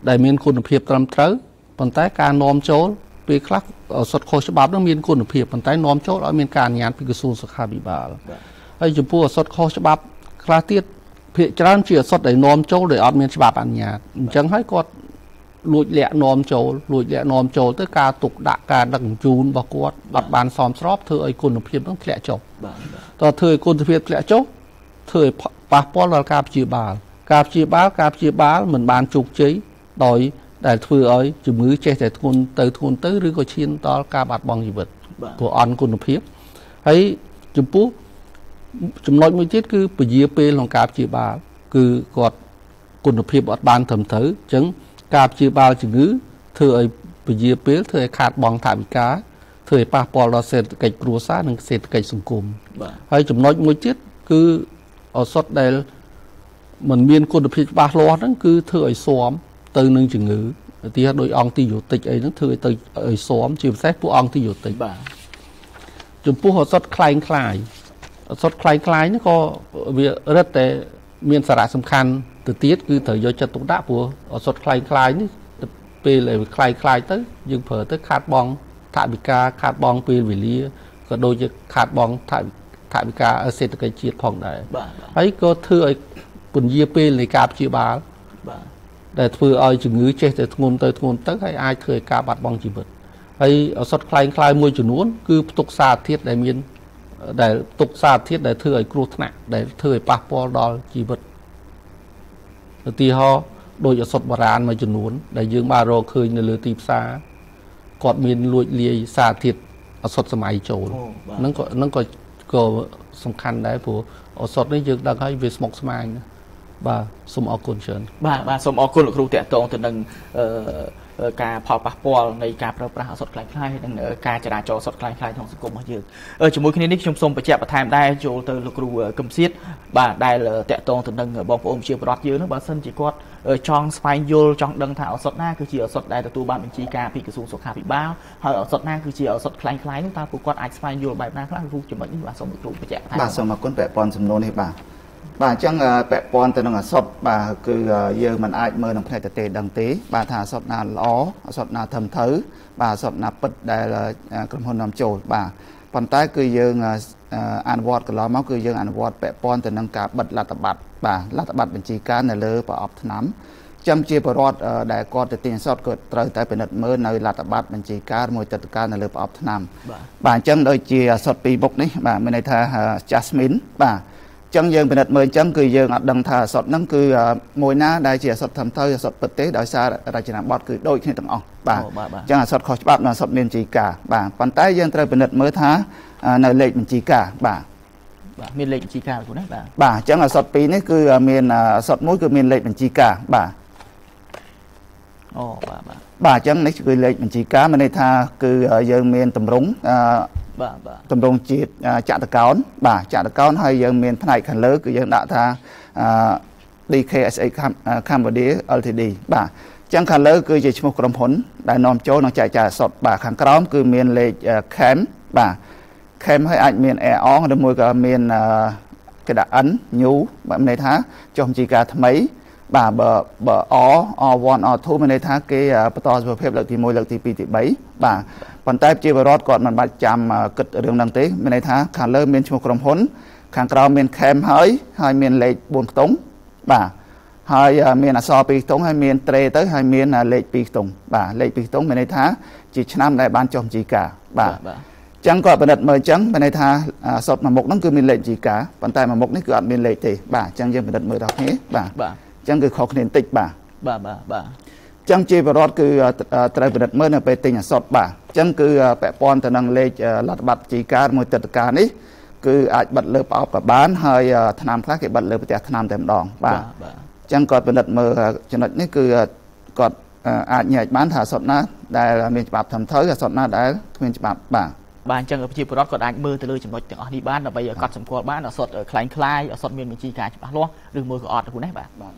ដែលមានគុណភាពត្រឹមត្រូវប៉ុន្តែការនាំចូលពេលខ្លះឱសថខុសច្បាប់នោះមានគុណភាពប៉ុន្តែនាំចូលឲ្យមានការអនុញ្ញាតពីក្រសួងសុខាភិបាលហើយចំពោះឱសថខុសច្បាប់ខ្លះទៀតភាគច្រើនជាឱសថដែលនាំចូលដោយអត់មានច្បាប់អនុញ្ញាតអញ្ចឹងហើយគាត់លួចលាក់នាំចូលលួចលាក់នាំចូលទៅការទុកដាក់ការដឹកជញ្ជូនរបស់គាត់អត់បានសមស្របធ្វើឲ្យគុណភាពនឹងធ្លាក់ចុះតើធ្វើឲ្យគុណភាពធ្លាក់ចុះធ្វើឲ្យប៉ះពាល់ដល់ការព្យាបាលការព្យាបាលការព្យាបាលមិនបានជោគជ័យដោយដែលធ្វើឲ្យជំងឺចេះតែធ្ងន់ទៅធ្ងន់ទៅឬក៏ឈានដល់ការបាត់បង់ជីវិតព្រោះអន់គុណភាពហើយចំពោះចំណុចមួយទៀតគឺពជាពេលក្នុងការព្យាបាលគឺគាត់គុណភាពអត់បានត្រឹមត្រូវអញ្ចឹងការព្យាបាលជំងឺធ្វើឲ្យពជាពេលធ្វើឲ្យខាតបង់ថវិកាធ្វើឲ្យប៉ះពាល់ដល់សេដ្ឋកិច្ចគ្រួសារនិងសេដ្ឋកិច្ចសង្គមហើយចំណុចមួយទៀតគឺឱសថដែលมันមានគុណភាពច្បាស់លាស់ហ្នឹងគឺធ្វើឲ្យស៊ាំទៅនឹងជំងឺទីដោយអង្គទីយ៉ូទិកអីហ្នឹងធ្វើឲ្យទៅឲ្យស៊ាំជាពិសេសពួកអង្គទីយ៉ូទិកបាទចំពោះឱសថคล้ายคล้ายឱសថคล้ายคล้ายនេះក៏វារឹតតែមានសារៈសំខាន់ទៅទៀតគឺត្រូវយកចិត្តទុកដាក់ព្រោះឱសថคล้ายคล้ายនេះពេលដែលវាคล้ายคล้ายទៅយើងប្រើទៅខាតបង់ថវិកាខាតបង់ពេលវេលាក៏ដូចជាខាតបង់ថវិថវិកាសេដ្ឋកិច្ចជាតិផងដែរហើយក៏ធ្វើឲ្យពន្យាពេលនៃការព្យាបាលបាទដែលធ្វើឲ្យជំងឺចេះតែធ្ងន់ទៅធ្ងន់ទៅហើយអាចធ្វើឲ្យការបាត់បង់ជីវិតហើយឱសថคล้ายคล้ายមួយចំនួនគឺផ្ទុកសារធាតុដែលមានដែលផ្ទុកសារធាតុដែលធ្វើឲ្យគ្រោះថ្នាក់ដែលធ្វើឲ្យប៉ះពាល់ដល់ជីវិតឧទាហរណ៍ដោយឱសថបុរាណមួយចំនួនដែលយើងបានរកឃើញនៅលើទីផ្សារគាត់មានលួចលាយសារធាតុឱសថសម័យចូលហ្នឹងក៏ហ្នឹងក៏ក៏សំខាន់ដែរព្រោះឱសថនេះយើងដឹងហើយវាស្មុគស្មាញណាបាទសូមអរគុណច្រើនបាទបាទសូមអរគុណលោកគ្រូតាក់ទងទៅនឹងការផលប៉ះពាល់នៃការប្រើប្រាស់ឱសថคล้ายៗនិងការចរាចរណ៍ឱសថคล้ายៗក្នុងសង្គមរបស់យើងជាមួយគ្នានេះខ្ញុំសូមបញ្ជាក់បន្ថែមដែរចូលទៅលោកគ្រូកឹមសៀតបាទដែលតាក់ទងទៅនឹងបងប្អូនប្រជាពលរដ្ឋយើងនោះបើសិនជាគាត់ចង់ស្វែងយល់ចង់ដឹងថាឱសថណាគឺជាឱសថដែលទទួលបានបញ្ជីការពីក្រសួងសុខាភិបាលហើយឱសថណាគឺជាឱសថคล้ายៗនោះតើពួកគាត់អាចស្វែងយល់បែបណាខ្លះគ្រូចំណុចនេះបាទសូមលោកគ្រូបញ្ជាក់បន្ថែមបាទសូមអរគុណពាក់ព័ន្ធសំណួរនេះបាទបាទអញ្ចឹងពាក់ព័ន្ធទៅនឹងឱសថបាទគឺយើងមិនអាចមើលនឹងផ្នែកទទេដឹងទេបាទថាឱសថណាល្អឱសថណាត្រឹមត្រូវបាទឱសថណាពិតដែលក្រុមហ៊ុននាំចូលបាទប៉ុន្តែគឺយើងអនុវត្តកន្លងមកគឺយើងអនុវត្តពាក់ព័ន្ធទៅនឹងការបិទលទ្ធប័ត្របាទលទ្ធប័ត្របញ្ជីការនៅលើប្រអប់ថ្នាំចឹងជាបរិវត្តដែលគាត់ទៅទិញឱសថគាត់ត្រូវតែពិនិត្យមើលនៅលទ្ធប័ត្របញ្ជីការមួយទឹកការនៅលើប្រអប់ថ្នាំបាទអញ្ចឹងដូចជាឱសថពីរមុខនេះបាទមានន័យថា Jasmine បាទចឹងយើងពិនិត្យមើលអញ្ចឹងគឺយើងអត់ដឹងថាឱសថហ្នឹងគឺមួយណាដែលជាឱសថត្រឹមត្រូវឱសថពិតទេដោយសាររចនាប័ទ្មគឺដូចគ្នាទាំងអស់បាទអញ្ចឹងឱសថខុសច្បាប់និងឱសថមានបញ្ជីការបាទប៉ុន្តែយើងត្រូវពិនិត្យមើលថានៅលេខបញ្ជីការបាទបាទមានលេខបញ្ជីការគ្រូណាបាទបាទអញ្ចឹងឱសថពីរនេះគឺមានឱសថមួយគឺមានលេខបញ្ជីការបាទអូបាទបាទបាទអញ្ចឹងនេះគឺលេខបញ្ជីការមានន័យថាគឺយើងមានតម្រង់បាទបាទតម្រង់ជាតិចតុកោណបាទចតុកោណហើយយើងមានផ្នែកខាងលើគឺយើងដាក់ថា ឌី ខេ អេស អេ Cambodia អែល ទី ឌី បាទអញ្ចឹងខាងលើគឺជាឈ្មោះក្រុមហ៊ុនដែលនាំចូលនិងចែកចាយឱសថបាទខាងក្រោមគឺមានលេខ Chem បាទ Chem ហើយអាចមាន A អងឬមួយក៏មានគេដាក់ N New បាទមានន័យថាចុះបញ្ជីការថ្មីបាទបើបើ អ អ one អ two មានន័យថាគេបន្តសុខភាពលើកទីមួយលើកទីពីរទីបីបាទប៉ុន្តែជាបរិវត្តគាត់មិនបាច់ចាំគិតរឿងហ្នឹងទេមានន័យថាខាងលើមានឈ្មោះក្រុមហ៊ុនខាងក្រោមមានខេមហើយហើយមានលេខបួនខ្ទង់បាទហើយមានអក្សរពីរខ្ទង់ហើយមានត្រេទៅហើយមានលេខពីរខ្ទង់បាទលេខពីរខ្ទង់មានន័យថាជាឆ្នាំដែលបានចុះបញ្ជីការបាទអញ្ចឹងគាត់ពិនិត្យមើលអញ្ចឹងមានន័យថាសុទ្ធមួយមុខហ្នឹងគឺមានលេខបញ្ជីការប៉ុន្តែមួយមុខនេះគឺអត់មានលេខទេបាទអញ្ចឹងយើងពិនិត្យមើលដល់គ្នាបាទបាទអញ្ចឹងគឺខុសគ្នាបន្តិចបាទបាទបាទបាទចឹងជាបរិវត្តគឺត្រូវពិនិត្យមើលនៅពេលទិញឱសថបាទអញ្ចឹងគឺពាក់ព័ន្ធទៅនឹងលេខលទ្ធប័ត្របញ្ជីការមួយទឹកការនេះគឺអាចបិទលើប្រអប់ក៏បានហើយថ្នាំខ្លះគេបិទលើផ្ទះថ្នាំតែម្ដងបាទអញ្ចឹងគាត់ពិនិត្យមើលចំណុចនេះគឺគាត់អាចញែកបានថាឱសថណាដែលមានច្បាប់ត្រឹមត្រូវឱសថណាដែលគ្មានច្បាប់បាទបាទអញ្ចឹងប្រជាពលរដ្ឋគាត់អាចមើលទៅលើចំណុចទាំងអស់នេះបានដើម្បីឲ្យកត់សម្គាល់បានឱសថคล้ายៗឱសថមានបញ្ជីការច្បាស់លាស់ឬមួយក៏អត់គ្រូណាបាទបាទ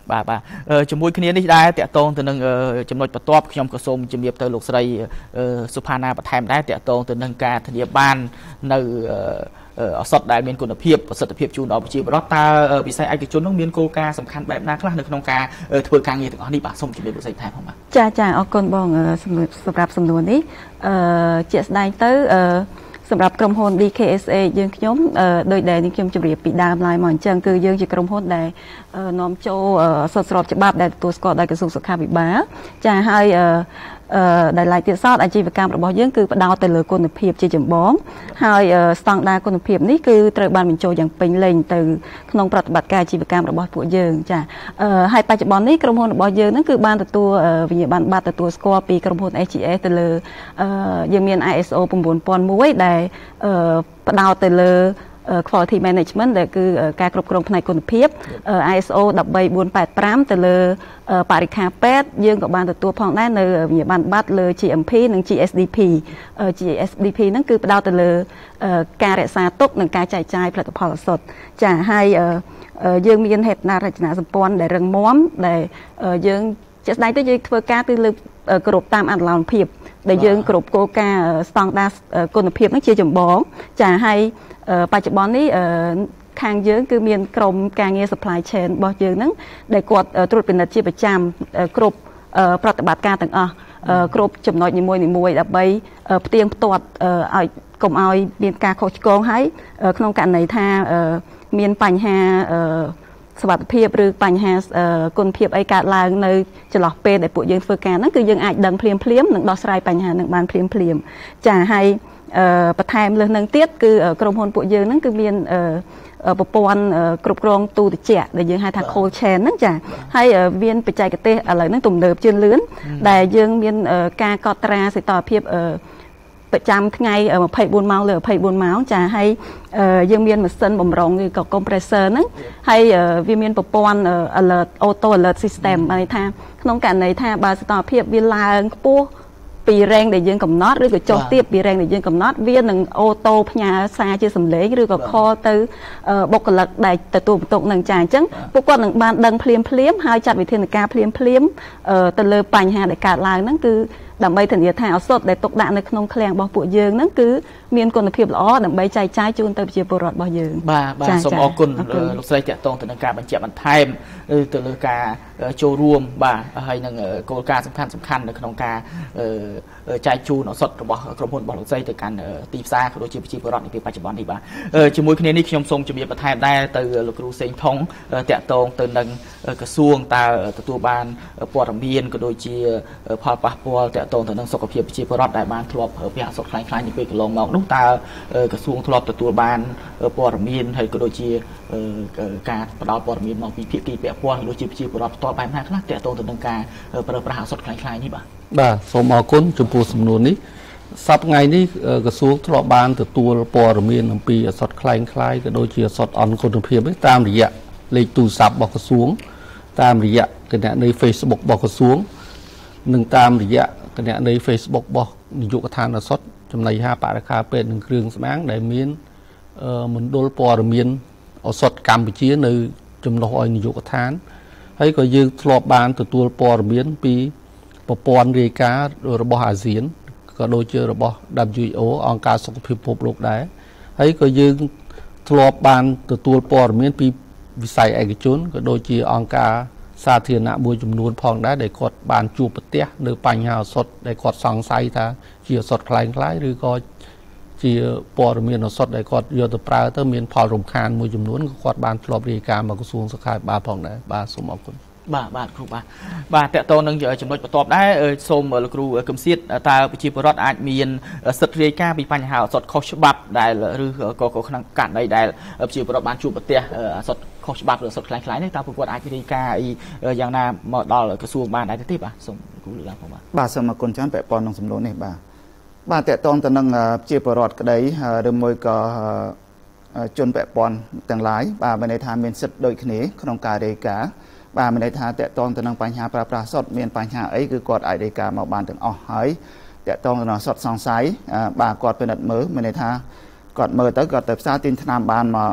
បាទបាទជាមួយគ្នានេះដែរតកតងទៅនឹងចំណុចបន្ទាប់ខ្ញុំក៏សូមជំរាបទៅលោកស្រីសុផាណាបន្ថែមដែរតកតងទៅនឹងការធានាបាននៅឱសថដែលមានគុណភាពប្រសិទ្ធភាពជូនដល់ប្រជាពលរដ្ឋតើវិស័យឯកជននោះមានគោលការណ៍សំខាន់បែបណាខ្លះនៅក្នុងការធ្វើការងារទាំងអស់នេះបាទសូមជម្រាបលោកស្រីថែមផងបាទចាចាអរគុណបងសម្រាប់សំណួរនេះអឺជាក់ស្ដែងទៅអឺសម្រាប់ក្រុមហ៊ុន D K S A យើងខ្ញុំដោយដែលខ្ញុំជម្រាបពីដើមឡើយមកអញ្ចឹងគឺយើងជាក្រុមហ៊ុនដែលនាំចូលសុទ្ធស្របច្បាប់ដែលទទួលស្គាល់ដោយក្រសួងសុខាភិបាលចាហើយអឺដែលឡែកទៀតសោតអាជីវកម្មរបស់យើងគឺផ្ដោតទៅលើគុណភាពជាចម្បងហើយស្តង់ដារគុណភាពនេះគឺត្រូវបានបញ្ចូលយ៉ាងពេញលេញទៅក្នុងប្រតិបត្តិការអាជីវកម្មរបស់ពួកយើងចាអឺហើយបច្ចុប្បន្ននេះក្រុមហ៊ុនរបស់យើងហ្នឹងគឺបានទទួលវិញ្ញាបនបត្រទទួលស្គាល់ពីក្រុមហ៊ុន S G S ទៅលើអឺយើងមាន I S O nine thousand one ដែលអឺផ្ដោតទៅលើquality management ដែលគឺការគ្រប់គ្រងផ្នែកគុណភាព I S O one three four eight five ទៅលើបរិក្ខារពេទ្យយើងក៏បានទទួលផងដែរនៅវិញ្ញាបនបត្រលើ G M P និង G S D P G S D P ហ្នឹងគឺផ្ដោតទៅលើការរក្សាទុកនិងការចែកចាយផលិតផលឱសថចាហើយយើងមានហេដ្ឋារចនាសម្ព័ន្ធដែលរឹងមាំដែលយើងជាក់ស្ដែងទៅយើងធ្វើការគឺលើគ្រប់តាមអនុលោមភាពដែលយើងគ្រប់គោលការណ៍ស្តង់ដារគុណភាពហ្នឹងជាចម្បងចាហើយបច្ចុប្បន្ននេះខាងយើងគឺមានក្រុមការងារ supply chain របស់យើងហ្នឹងដែលគាត់ត្រួតពិនិត្យជាប្រចាំគ្រប់ប្រតិបត្តិការទាំងអស់គ្រប់ចំណុចនីមួយៗដើម្បីផ្ទៀងផ្ទាត់ឲ្យកុំឲ្យមានការខុសឆ្គងហើយក្នុងករណីថាមានបញ្ហាសុវត្ថិភាពឬបញ្ហាគុណភាពអីកើតឡើងនៅចន្លោះពេលដែលពួកយើងធ្វើការហ្នឹងគឺយើងអាចដឹងភ្លាមភ្លាមនិងដោះស្រាយបញ្ហាហ្នឹងបានភ្លាមភ្លាមចាហើយបន្ថែមលើសនឹងទៀតគឺក្រុមហ៊ុនពួកយើងហ្នឹងគឺមានប្រព័ន្ធគ្រប់គ្រងទូត្រជាក់ដែលយើងហៅថា cold chain ហ្នឹងចាហើយមានបច្ចេកទេសឥឡូវហ្នឹងទំនើបជឿនលឿនដែលយើងមានការកត់ត្រាសីតុណ្ហភាពប្រចាំថ្ងៃยี่สิบสี่ម៉ោងលើยี่สิบสี่ម៉ោងចាហើយយើងមានម៉ាស៊ីនបំរុងឬក៏ compressor ហ្នឹងហើយវាមានប្រព័ន្ធ alert auto alert system បានន័យថាក្នុងករណីថាបើសីតុណ្ហភាពវាឡើងខ្ពស់ពីរ៉េងដែលយើងកំណត់ឬក៏ចុះទៀតពីរ៉េងដែលយើងកំណត់វានឹងអូតូផ្ញើសារជាសំឡេងឬក៏ call ទៅបុគ្គលិកដែលទទួលបន្ទុកនឹងចាអញ្ចឹងពួកគាត់នឹងបានដឹងភ្លាមភ្លាមហើយចាត់វិធានការភ្លាមភ្លាមទៅលើបញ្ហាដែលកើតឡើងហ្នឹងគឺដើម្បីធានាថាឱសថដែលទុកដាក់នៅក្នុងឃ្លាំងរបស់ពួកយើងហ្នឹងគឺមានគុណភាពល្អដើម្បីចែកចាយជូនទៅប្រជាពលរដ្ឋរបស់យើងបាទបាទសូមអរគុណលោកស្រីតាក់ទងទៅនឹងការបញ្ជាក់បន្ថែមទៅលើការចូលរួមបាទហើយនឹងគោលការណ៍សំខាន់សំខាន់នៅក្នុងការចែកជូនឱសថរបស់ក្រុមហ៊ុនរបស់លោកស្រីទៅកាន់ទីផ្សារក៏ដូចជាប្រជាពលរដ្ឋនាពេលបច្ចុប្បន្ននេះបាទជាមួយគ្នានេះខ្ញុំសូមជម្រាបបន្ថែមដែរទៅលោកគ្រូសេងថុងតាក់ទងទៅនឹងក្រសួងតើទទួលបានព័ត៌មានក៏ដូចជាផលប៉ះពាល់តាក់ទងទៅនឹងសុខភាពប្រជាពលរដ្ឋដែលបានធ្លាប់ប្រើប្រាស់ឱសថខ្លាំងៗនាពេលកន្លងមកនោះតើក្រសួងធ្លាប់ទទួលបានព័ត៌មានហើយក៏ដូចជាការផ្ដល់ព័ត៌មានមកពីភាគីពាក់ព័ន្ធដូចជាប្រជាពលរដ្ឋផ្ទាល់បែបណាខ្លះតាក់ទងទៅនឹងការប្រើប្រាស់ឱសថខ្លាំងៗនេះបាទបាទសូមអរគុណចំពោះសំណួរនេះសប្តាហ៍ថ្ងៃនេះក្រសួងធ្លាប់បានទទួលព័ត៌មានអំពីឱសថខ្លាំងៗក៏ដូចជាឱសថអន់គុណភាពតាមរយៈលេខទូរស័ព្ទរបស់ក្រសួងតាមរយៈគណនី Facebook របស់ក្រសួងនិងតាមរយៈគណនី Facebook របស់នាយកដ្ឋានឱសថចំណីអាហារបរិក្ខារពេទ្យនិងគ្រឿងស្មាំងដែលមានមណ្ឌលព័ត៌មានឱសថកម្ពុជានៅចំណុះឲ្យនាយកដ្ឋានហើយក៏យើងធ្លាប់បានទទួលព័ត៌មានពីប្រព័ន្ធរាយការណ៍របស់អាស៊ានក៏ដូចជារបស់ W H O អង្គការសុខភាពពិភពលោកដែរហើយក៏យើងធ្លាប់បានទទួលព័ត៌មានពីវិស័យឯកជនក៏ដូចជាអង្គការសាធារណៈមួយចំនួនផងដែរដែលគាត់បានជួបប្រទះនៅបញ្ហាឱសថដែលគាត់សង្ស័យថាជាឱសថខ្លាំងៗឬក៏ជាព័ត៌មានឱសថដែលគាត់យកទៅប្រើទៅមានផលរំខានមួយចំនួនក៏គាត់បានធ្លាប់រាយការណ៍មកក្រសួងសុខាភិបាលផងដែរបាទសូមអរគុណបាទបាទគ្រូបាទបាទតកតងនឹងចំណុចបន្ទាប់ដែរសូមលោកគ្រូកឹមសៀតតើប្រជាពលរដ្ឋអាចមានសិទ្ធិរាយការណ៍ពីបញ្ហាឱសថខុសច្បាប់ដែលឬក៏ក៏ក្នុងករណីដែលប្រជាពលរដ្ឋបានជួបប្រទះឱសថខុសច្បាប់ឬឱសថខ្លាំងៗនេះតើពួកគាត់អាចរាយការណ៍អីយ៉ាងណាមកដល់ក្រសួងបានដែរទេបាទសូមគ្រូលើកឡើងផងបាទបាទសូមអរគុណច្រើនពាក់ព័ន្ធនឹងសំណួរនេះបាទបាទតកតងទៅនឹងប្រជាពលរដ្ឋក្តីឬមួយក៏ជនពាក់ព័ន្ធទាំងឡាយបាទមានន័យថាមានសិទ្ធិដូចគ្នាក្នុងការរាយការណ៍បាទមានន័យថាតកតងទៅនឹងបញ្ហាប្រើប្រាស់សុទ្ធមានបញ្ហាអីគឺគាត់អាចរាយការណ៍មកបានទាំងអស់ហើយតកតងទៅនឹងសុទ្ធសង្ស័យបាទគាត់ពិនិត្យមើលមានន័យថាគាត់មើលទៅគាត់ទៅផ្សារទិញថ្នាំបានមក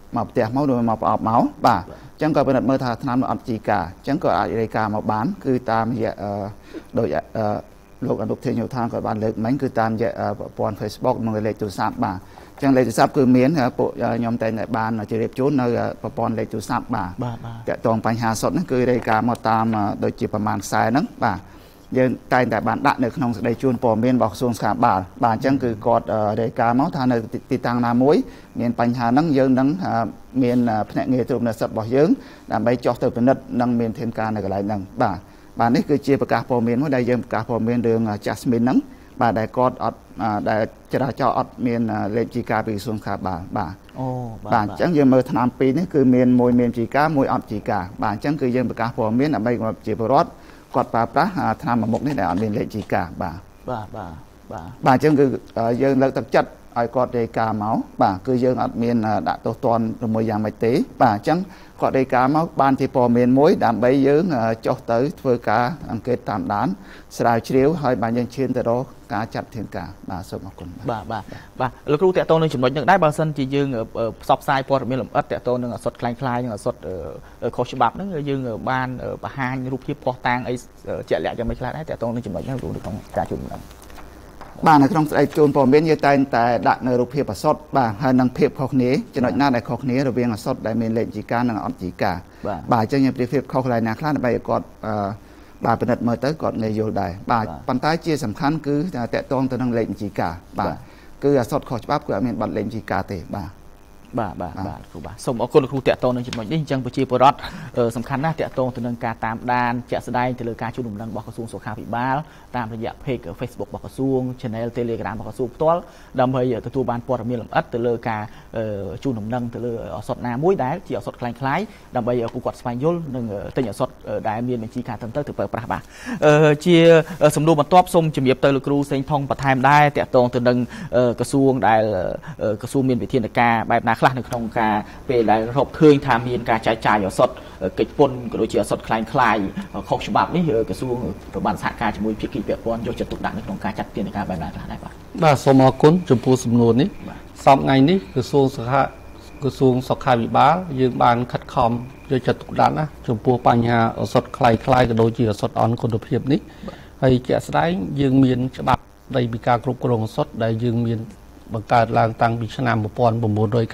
មកផ្ទះមកដូចមកប្រអប់មកបាទអញ្ចឹងក៏ពិនិត្យមើលថាថ្នាំអត់ជីកាអញ្ចឹងក៏អាចរាយការណ៍មកបានគឺតាមរយៈដោយលោកអនុធានយោធាក៏បានលើកមិញគឺតាមរយៈប្រព័ន្ធ Facebook និងលេខទូរស័ព្ទបាទអញ្ចឹងលេខទូរស័ព្ទគឺមានពួកខ្ញុំតែបានជម្រាបជូននៅប្រព័ន្ធលេខទូរស័ព្ទបាទតាក់ទងបញ្ហាសុទ្ធហ្នឹងគឺរាយការណ៍មកតាមដូចជាប្រមាណខ្សែហ្នឹងបាទយើងតែងតែបានដាក់នៅក្នុងសេចក្តីជូនព័ត៌មានរបស់ក្រសួងសុខាភិបាលបាទអញ្ចឹងគឺគាត់រាយការណ៍មកថានៅទីតាំងណាមួយមានបញ្ហាហ្នឹងយើងនឹងមានភ្នាក់ងារត្រួតពិនិត្យសិទ្ធិរបស់យើងដើម្បីចុះទៅពិនិត្យនិងមានធានការនៅកន្លែងហ្នឹងបាទបាទនេះគឺជាប្រកាសព័ត៌មានមួយដែលយើងប្រកាសព័ត៌មានរឿង Jasmine ហ្នឹងបាទដែលគាត់អត់ដែលចរាចរណ៍អត់មានលេខជីកាពីក្រសួងសុខាភិបាលបាទអូបាទអញ្ចឹងយើងមើលឆ្នាំពីរនេះគឺមានមួយមានជីកាមួយអត់ជីកាបាទអញ្ចឹងគឺយើងប្រកាសព័ត៌មានដើម្បីជាពលរដ្ឋគាត់ប្រើប្រាស់ថ្នាំមួយមុខនេះដែលអត់មានលេខជីកាបាទបាទបាទបាទបាទអញ្ចឹងគឺយើងលើកទឹកចិត្តឲ្យគាត់រាយការណ៍មកបាទគឺយើងអត់មានដាក់ទោសទណ្ឌជាមួយយ៉ាងម៉េចទេបាទអញ្ចឹងគាត់រាយការណ៍មកបានជាព័ត៌មានមួយដើម្បីយើងចុះទៅធ្វើការអង្កេតតាមដានស្រាវជ្រាវហើយបានយើងឈានទៅរកការចាត់ធានការបាទសូមអរគុណបាទបាទបាទលោកគ្រូតាក់ទងនឹងចំណុចនឹងដែរបើសិនជាយើងផ្សព្វផ្សាយព័ត៌មានលម្អិតតាក់ទងនឹងអសុទ្ធคล้ายៗនឹងអសុទ្ធខុសច្បាប់ហ្នឹងយើងបានបង្ហាញរូបភាពផុសតាងអីជាក់លាក់យ៉ាងម៉េចខ្លះដែរតាក់ទងនឹងចំណុចហ្នឹងគ្រូនៅក្នុងការជួបដំណឹងបាទនៅក្នុងស្ដីជូនព័ត៌មានយើងតែងតែដាក់នៅរូបភាពអសុទ្ធបាទហើយនឹងភាពខុសគ្នាចំណុចណាដែលខុសគ្នារវាងអសុទ្ធដែលមានលេខជីកានិងអត់ជីកាបាទអញ្ចឹងយើងប្រៀបធៀបខុសកន្លែងណាខ្លះដើម្បីឲ្យគាត់បាទពិនិត្យមើលទៅគាត់ងាយយល់ដែរបាទប៉ុន្តែជាសំខាន់គឺតកតងទៅនឹងលេខជីកាបាទគឺអសុទ្ធខុសច្បាប់គឺអត់មានបាត់លេខជីកាទេបាទបាទបាទបាទគ្រូបាទសូមអរគុណលោកគ្រូតាក់ទងនឹងចំណុចនេះអញ្ចឹងប្រជាពលរដ្ឋសំខាន់ណាស់តាក់ទងទៅនឹងការតាមដានជាក់ស្ដែងទៅលើការជួបដំណឹងរបស់ក្រសួងសុខាភិបាលតាមរយៈ page Facebook របស់ក្រសួង Channel Telegram របស់ក្រសួងផ្ទាល់ដើម្បីទទួលបានព័ត៌មានលម្អិតទៅលើការជួបដំណឹងទៅលើអសត់ណាមួយដែលជាអសត់คล้ายៗដើម្បីឲ្យពួកគាត់ស្វែងយល់និងទិញអសត់ដែលមានបញ្ជីការត្រឹមត្រូវទៅប្រើប្រាស់បាទជាសំណួរបន្ទាប់សូមជម្រាបទៅលោកគ្រូសេងថងបន្ថែមដែរតាក់ទងទៅនឹងក្រសួងដែលក្រសួងមានវិធានការបែបណាខ្លះនៅក្នុងការពេលដែលរកឃើញថាមានការចែកចាយអសត់កិច្ចពន្ធក៏ដូចជាអសត់คล้ายៗខុសច្បាប់នេះក្រសួងក៏បានសហការជាមួយភាគីពាក់ព័ន្ធយកចិត្តទុកដាក់នៅក្នុងការចាត់វិធានការបែបណាខ្លះដែរបាទបាទសូមអរគុណចំពោះសំណួរនេះសប្តាហ៍ថ្ងៃនេះក្រសួងសុខាក្រសួងសុខាភិបាលយើងបានខិតខំយកចិត្តទុកដាក់ណាចំពោះបញ្ហាអសត់คล้ายៗក៏ដូចជាអសត់អន់គុណភាពនេះហើយជាក់ស្ដែងយើងមានច្បាប់ស្ដីពីការគ្រប់គ្រងអសត់ដែលយើងមានបង្កើតឡើងតាំងពីឆ្នាំmột nghìn chín trăm chín mươi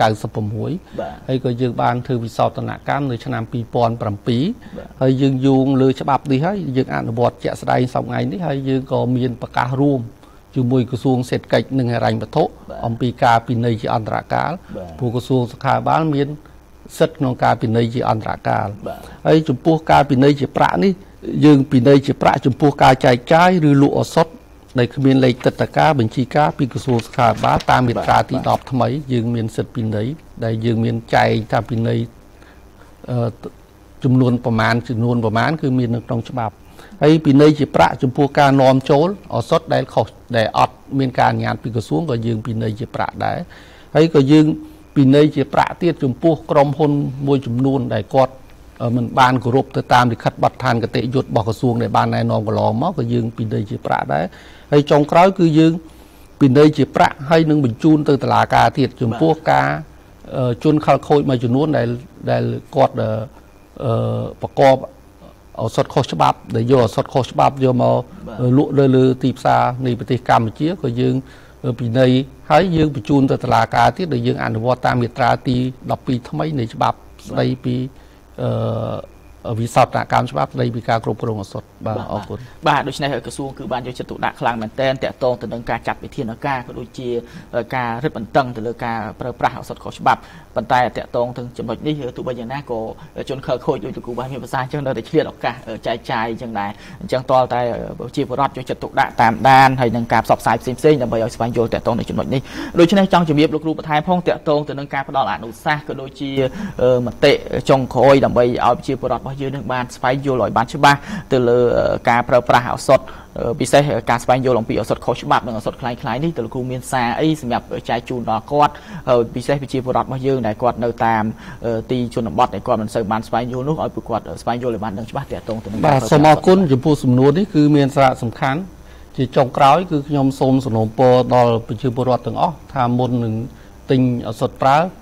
sáuហើយក៏យើងបានធ្វើវិសោធនកម្មនៅឆ្នាំhai nghìn không trăm bảyហើយយើងយោងលើច្បាប់នេះហើយយើងអនុវត្តជាក់ស្ដែងសប្តាហ៍នេះហើយយើងក៏មានប្រកាសរួមជាមួយក្រសួងសេដ្ឋកិច្ចនិងហិរញ្ញវត្ថុអំពីការពិន័យជាអន្តរកាលព្រោះក្រសួងសុខាភិបាលមានសិទ្ធិក្នុងការពិន័យជាអន្តរកាលហើយចំពោះការពិន័យជាប្រាក់នេះយើងពិន័យជាប្រាក់ចំពោះការចែកចាយឬលក់ឱសថដែលគ្មានលេខទឹកតការបញ្ជីការពីក្រសួងសុខាភិបាលតាមមាត្រាទីដប់ថ្មីយើងមានសិទ្ធិពិន័យដែលយើងមានចែកថាពិន័យចំនួនប្រមាណចំនួនប្រមាណគឺមាននៅក្នុងច្បាប់ហើយពិន័យជាប្រាក់ចំពោះការនាំចូលឱសថដែលខុសដែលអត់មានការអនុញ្ញាតពីក្រសួងក៏យើងពិន័យជាប្រាក់ដែរហើយក៏យើងពិន័យជាប្រាក់ទៀតចំពោះក្រុមហ៊ុនមួយចំនួនដែលគាត់មិនបានគោរពទៅតាមលិខិតបទដ្ឋានគតិយុត្តរបស់ក្រសួងដែលបានណែនាំកន្លងមកក៏យើងពិន័យជាប្រាក់ដែរហើយចុងក្រោយគឺយើងពិន័យជាប្រាក់ហើយនឹងបញ្ជូនទៅតុលាការទៀតចំពោះការជន់ខលខូចមួយចំនួនដែលដែលគាត់ប្រកបឱសថខុសច្បាប់ដែលយកឱសថខុសច្បាប់យកមកលក់លើលើទីផ្សារនៃប្រទេសកម្ពុជាក៏យើងពិន័យហើយយើងបញ្ជូនទៅតុលាការទៀតដែលយើងអនុវត្តតាមមាត្រាទីដប់ពីរថ្មីនៃច្បាប់ស្ដីពីវិសោធនកម្មច្បាប់ស្ដីពីការគ្រប់គ្រងឱសថបាទអរគុណបាទដូច្នេះក្រសួងគឺបានយកចិត្តទុកដាក់ខ្លាំងមែនទែនតាក់ទងទៅនឹងការចាត់វិធានការក៏ដូចជាការរឹតបន្តឹងទៅលើការប្រើប្រាស់ឱសថខុសច្បាប់ប៉ុន្តែតាក់ទងទៅចំណុចនេះទោះបីយ៉ាងណាក៏ជនខិលខូចដោយលោកគ្រូបានមានប្រសាសន៍អញ្ចឹងនៅតែឆ្លៀតឱកាសចែកចាយអញ្ចឹងដែរអញ្ចឹងតលតែជាបរដ្ឋយកចិត្តទុកដាក់តាមដានហើយនឹងការផ្សព្វផ្សាយផ្សេងៗដើម្បីឲ្យស្វែងយល់តាក់ទងនឹងចំណុចនេះដូច្នេះចង់ជម្រាបលោកគ្រូបន្ថែមផងតាក់ទងទៅនឹងការផ្ដល់អនុសាសន៍ក៏ដូចជាមតិចុងក្រោយដើម្បីឲ្យជាបរដ្ឋរបស់យើងនឹងបានស្វែងយល់ឲ្យបានច្បាស់ទៅលើការប្រើប្រាស់ឱសថពិសេសការស្វែងយល់អំពីឱសថខុសច្បាប់និងឱសថคล้ายៗនេះតើលោកគ្រូមានសារអីសម្រាប់ចែកជូនដល់គាត់ពិសេសប្រជាពលរដ្ឋរបស់យើងដែលគាត់នៅតាមទីជនបទដែលគាត់មិនសូវបានស្វែងយល់នោះឲ្យពួកគាត់ស្វែងយល់ឲ្យបានដឹងច្បាស់តាក់ទងទៅនឹងបាទសូមអរគុណចំពោះសំណួរនេះគឺមានសារៈសំខាន់ជាចុងក្រោយគឺខ្ញុំសូមសំណូមពរដល់ប្រជាពលរដ្ឋទាំងអស់ថាមុននឹងទិញឱសថប្រើ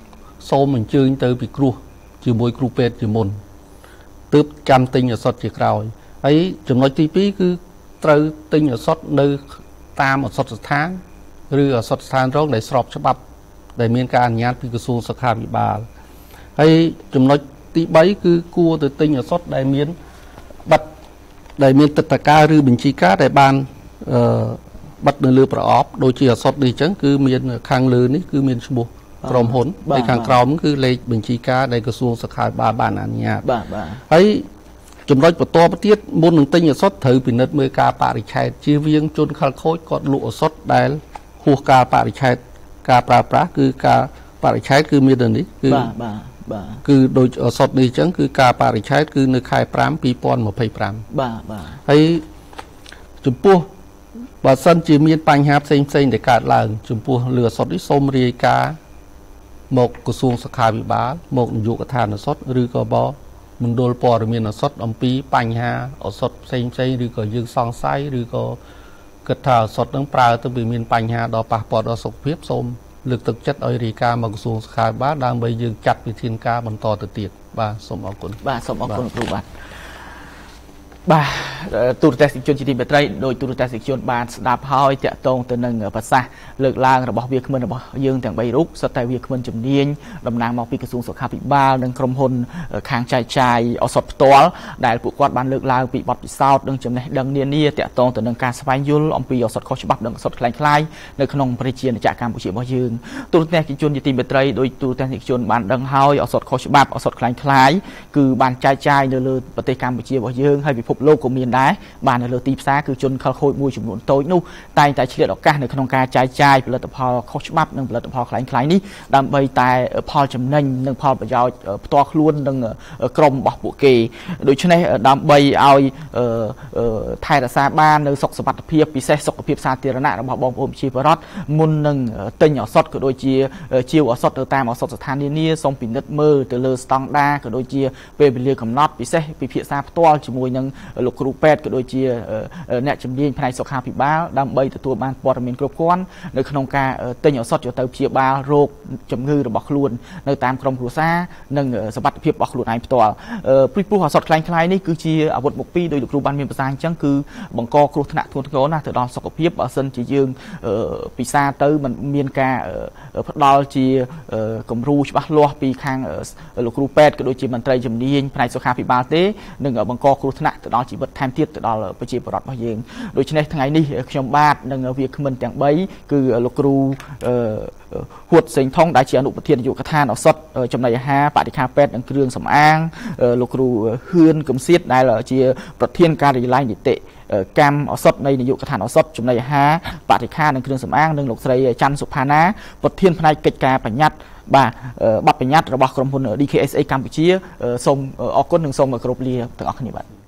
សូមអញ្ជើញទៅពិគ្រោះជាមួយគ្រូពេទ្យជាមុនទើបចាំទិញឱសថជាក្រោយហើយចំណុចទីពីរគឺត្រូវទិញឱសថនៅតាមឱសថស្ថានឬឱសថស្ថានរងដែលស្របច្បាប់ដែលមានការអនុញ្ញាតពីក្រសួងសុខាភិបាលហើយចំណុចទីបីគឺគួរទៅទិញឱសថដែលមានប័ណ្ណដែលមានទឹកតការឬបញ្ជីការដែលបានអឺប័ណ្ណនៅលើប្រអប់ដូចជាឱសថនេះអញ្ចឹងគឺមានខាងលើនេះគឺមានឈ្មោះក្រុមហ៊ុនហើយខាងក្រោមគឺលេខបញ្ជីការដែលក្រសួងសុខាភិបាលបានអនុញ្ញាតបាទបាទហើយចំណុចបន្តទៅទៀតមុននឹងទិញឱសថត្រូវពិនិត្យមើលការបរិច្ឆេទជៀសវាងជនខិលខូចគាត់លក់ឱសថដែលហួសការបរិច្ឆេទការប្រើប្រាស់គឺការបរិច្ឆេទគឺមាននេះគឺបាទបាទបាទគឺដូចឱសថនេះអញ្ចឹងគឺការបរិច្ឆេទគឺនៅខែប្រាំ ពីរពាន់ម្ភៃប្រាំបាទបាទហើយចំពោះបើសិនជាមានបញ្ហាផ្សេងផ្សេងដែលកើតឡើងចំពោះលើឱសថនេះសូមរាយការណ៍មកក្រសួងសុខាភិបាលមកនាយកដ្ឋានឱសថឬក៏បមណ្ឌលព័ត៌មានឱសថអំពីបញ្ហាឱសថផ្សេងផ្សេងឬក៏យើងសង្ស័យឬក៏គិតថាឱសថនឹងប្រើទៅវាមានបញ្ហាដល់ប៉ះពាល់ដល់សុខភាពសូមលើកទឹកចិត្តឲ្យរាយការណ៍មកក្រសួងសុខាភិបាលដើម្បីយើងចាត់វិធានការបន្តទៅទៀតបាទសូមអរគុណបាទសូមអរគុណគ្រូបាទបាទទូរទស្សនិកជនជាទីមេត្រីដោយទូរទស្សនិកជនបានស្ដាប់ហើយតាក់ទងទៅនឹងប្រសាសន៍លើកឡើងរបស់វាគ្មិនរបស់យើងទាំងបីរូបសុទ្ធតែវាគ្មិនជំនាញតំណាងមកពីក្រសួងសុខាភិបាលនិងក្រុមហ៊ុនខាងចែកចាយឱសថផ្ទាល់ដែលពួកគាត់បានលើកឡើងពីបទពិសោធន៍និងចំណេះដឹងនានាតាក់ទងទៅនឹងការស្វែងយល់អំពីឱសថខុសច្បាប់និងឱសថคล้ายៗនៅក្នុងប្រជាជាតិកម្ពុជារបស់យើងទូរទស្សនិកជនជាទីមេត្រីដោយទូរទស្សនិកជនបានដឹងហើយឱសថខុសច្បាប់ឱសថคล้ายៗគឺបានចែកចាយនៅលើប្រទេសកម្ពុជារបស់យើងហើយពិភពលោកក៏មានដែរបាននៅលើទីផ្សារគឺជនខិលខូចមួយចំនួនតូចនោះតែងតែឆ្លៀតឱកាសនៅក្នុងការចែកចាយផលិតផលខុសច្បាប់និងផលិតផលคล้ายៗនេះដើម្បីតែផលចំណេញនិងផលប្រយោជន៍ផ្ទាល់ខ្លួននិងក្រុមរបស់ពួកគេដូច្នេះដើម្បីឲ្យថែរក្សាបាននៅសុខសុវត្ថិភាពពិសេសសុខភាពសាធារណៈរបស់បងប្អូនប្រជាពលរដ្ឋមុននឹងទិញឱសថក៏ដូចជាជាវឱសថទៅតាមឱសថស្ថាននានាសូមពិនិត្យមើលទៅលើស្តង់ដារក៏ដូចជាពេលវេលាកំណត់ពិសេសពិភាក្សាផ្ទាល់ជាមួយនឹងលោកគ្រូពេទ្យក៏ដូចជាអ្នកជំនាញផ្នែកសុខាភិបាលដើម្បីទទួលបានព័ត៌មានគ្រប់គ្រាន់នៅក្នុងការទិញឱសថយកទៅព្យាបាលរោគជំងឺរបស់ខ្លួននៅតាមក្រុមគ្រួសារនិងសុខភាពរបស់ខ្លួនឯងផ្ទាល់ពីព្រោះឱសថคล้ายៗនេះគឺជាអាវុធមុខពីរដោយលោកគ្រូបានមានប្រសាសន៍អញ្ចឹងគឺបង្កគ្រោះថ្នាក់ធ្ងន់ធ្ងរណាស់ទៅដល់សុខភាពបើសិនជាយើងពិសាទៅมันមានការផ្ដល់ជាគំរូច្បាស់លាស់ពីខាងលោកគ្រូពេទ្យក៏ដូចជាមន្ត្រីជំនាញផ្នែកសុខាភិបាលទេនឹងបង្កគ្រោះថ្នាក់ទៅដល់ជីវិតថែមទៀតទៅដល់ប្រជាពលរដ្ឋរបស់យើងដូច្នេះថ្ងៃនេះខ្ញុំបាទនិងវាគ្មិនទាំងបីគឺលោកគ្រូហួតសេងថងដែលជាអនុប្រធាននាយកដ្ឋានឱសថចំណីអាហារបរិក្ខារពេទ្យនិងគ្រឿងសម្អាងលោកគ្រូហឿនកំសៀតដែលជាប្រធានការិយាល័យនីតិកម្មឱសថនៃនាយកដ្ឋានឱសថចំណីអាហារបរិក្ខារនិងគ្រឿងសម្អាងនិងលោកស្រីច័ន្ទសុផាណាប្រធានផ្នែកកិច្ចការបញ្ញត្តិបាទបទបញ្ញត្តិរបស់ក្រុមហ៊ុន ឌី ខេ អេស អេ កម្ពុជាសូមអរគុណនិងសូមគោរពលាទាំងអស់គ្នាបាទ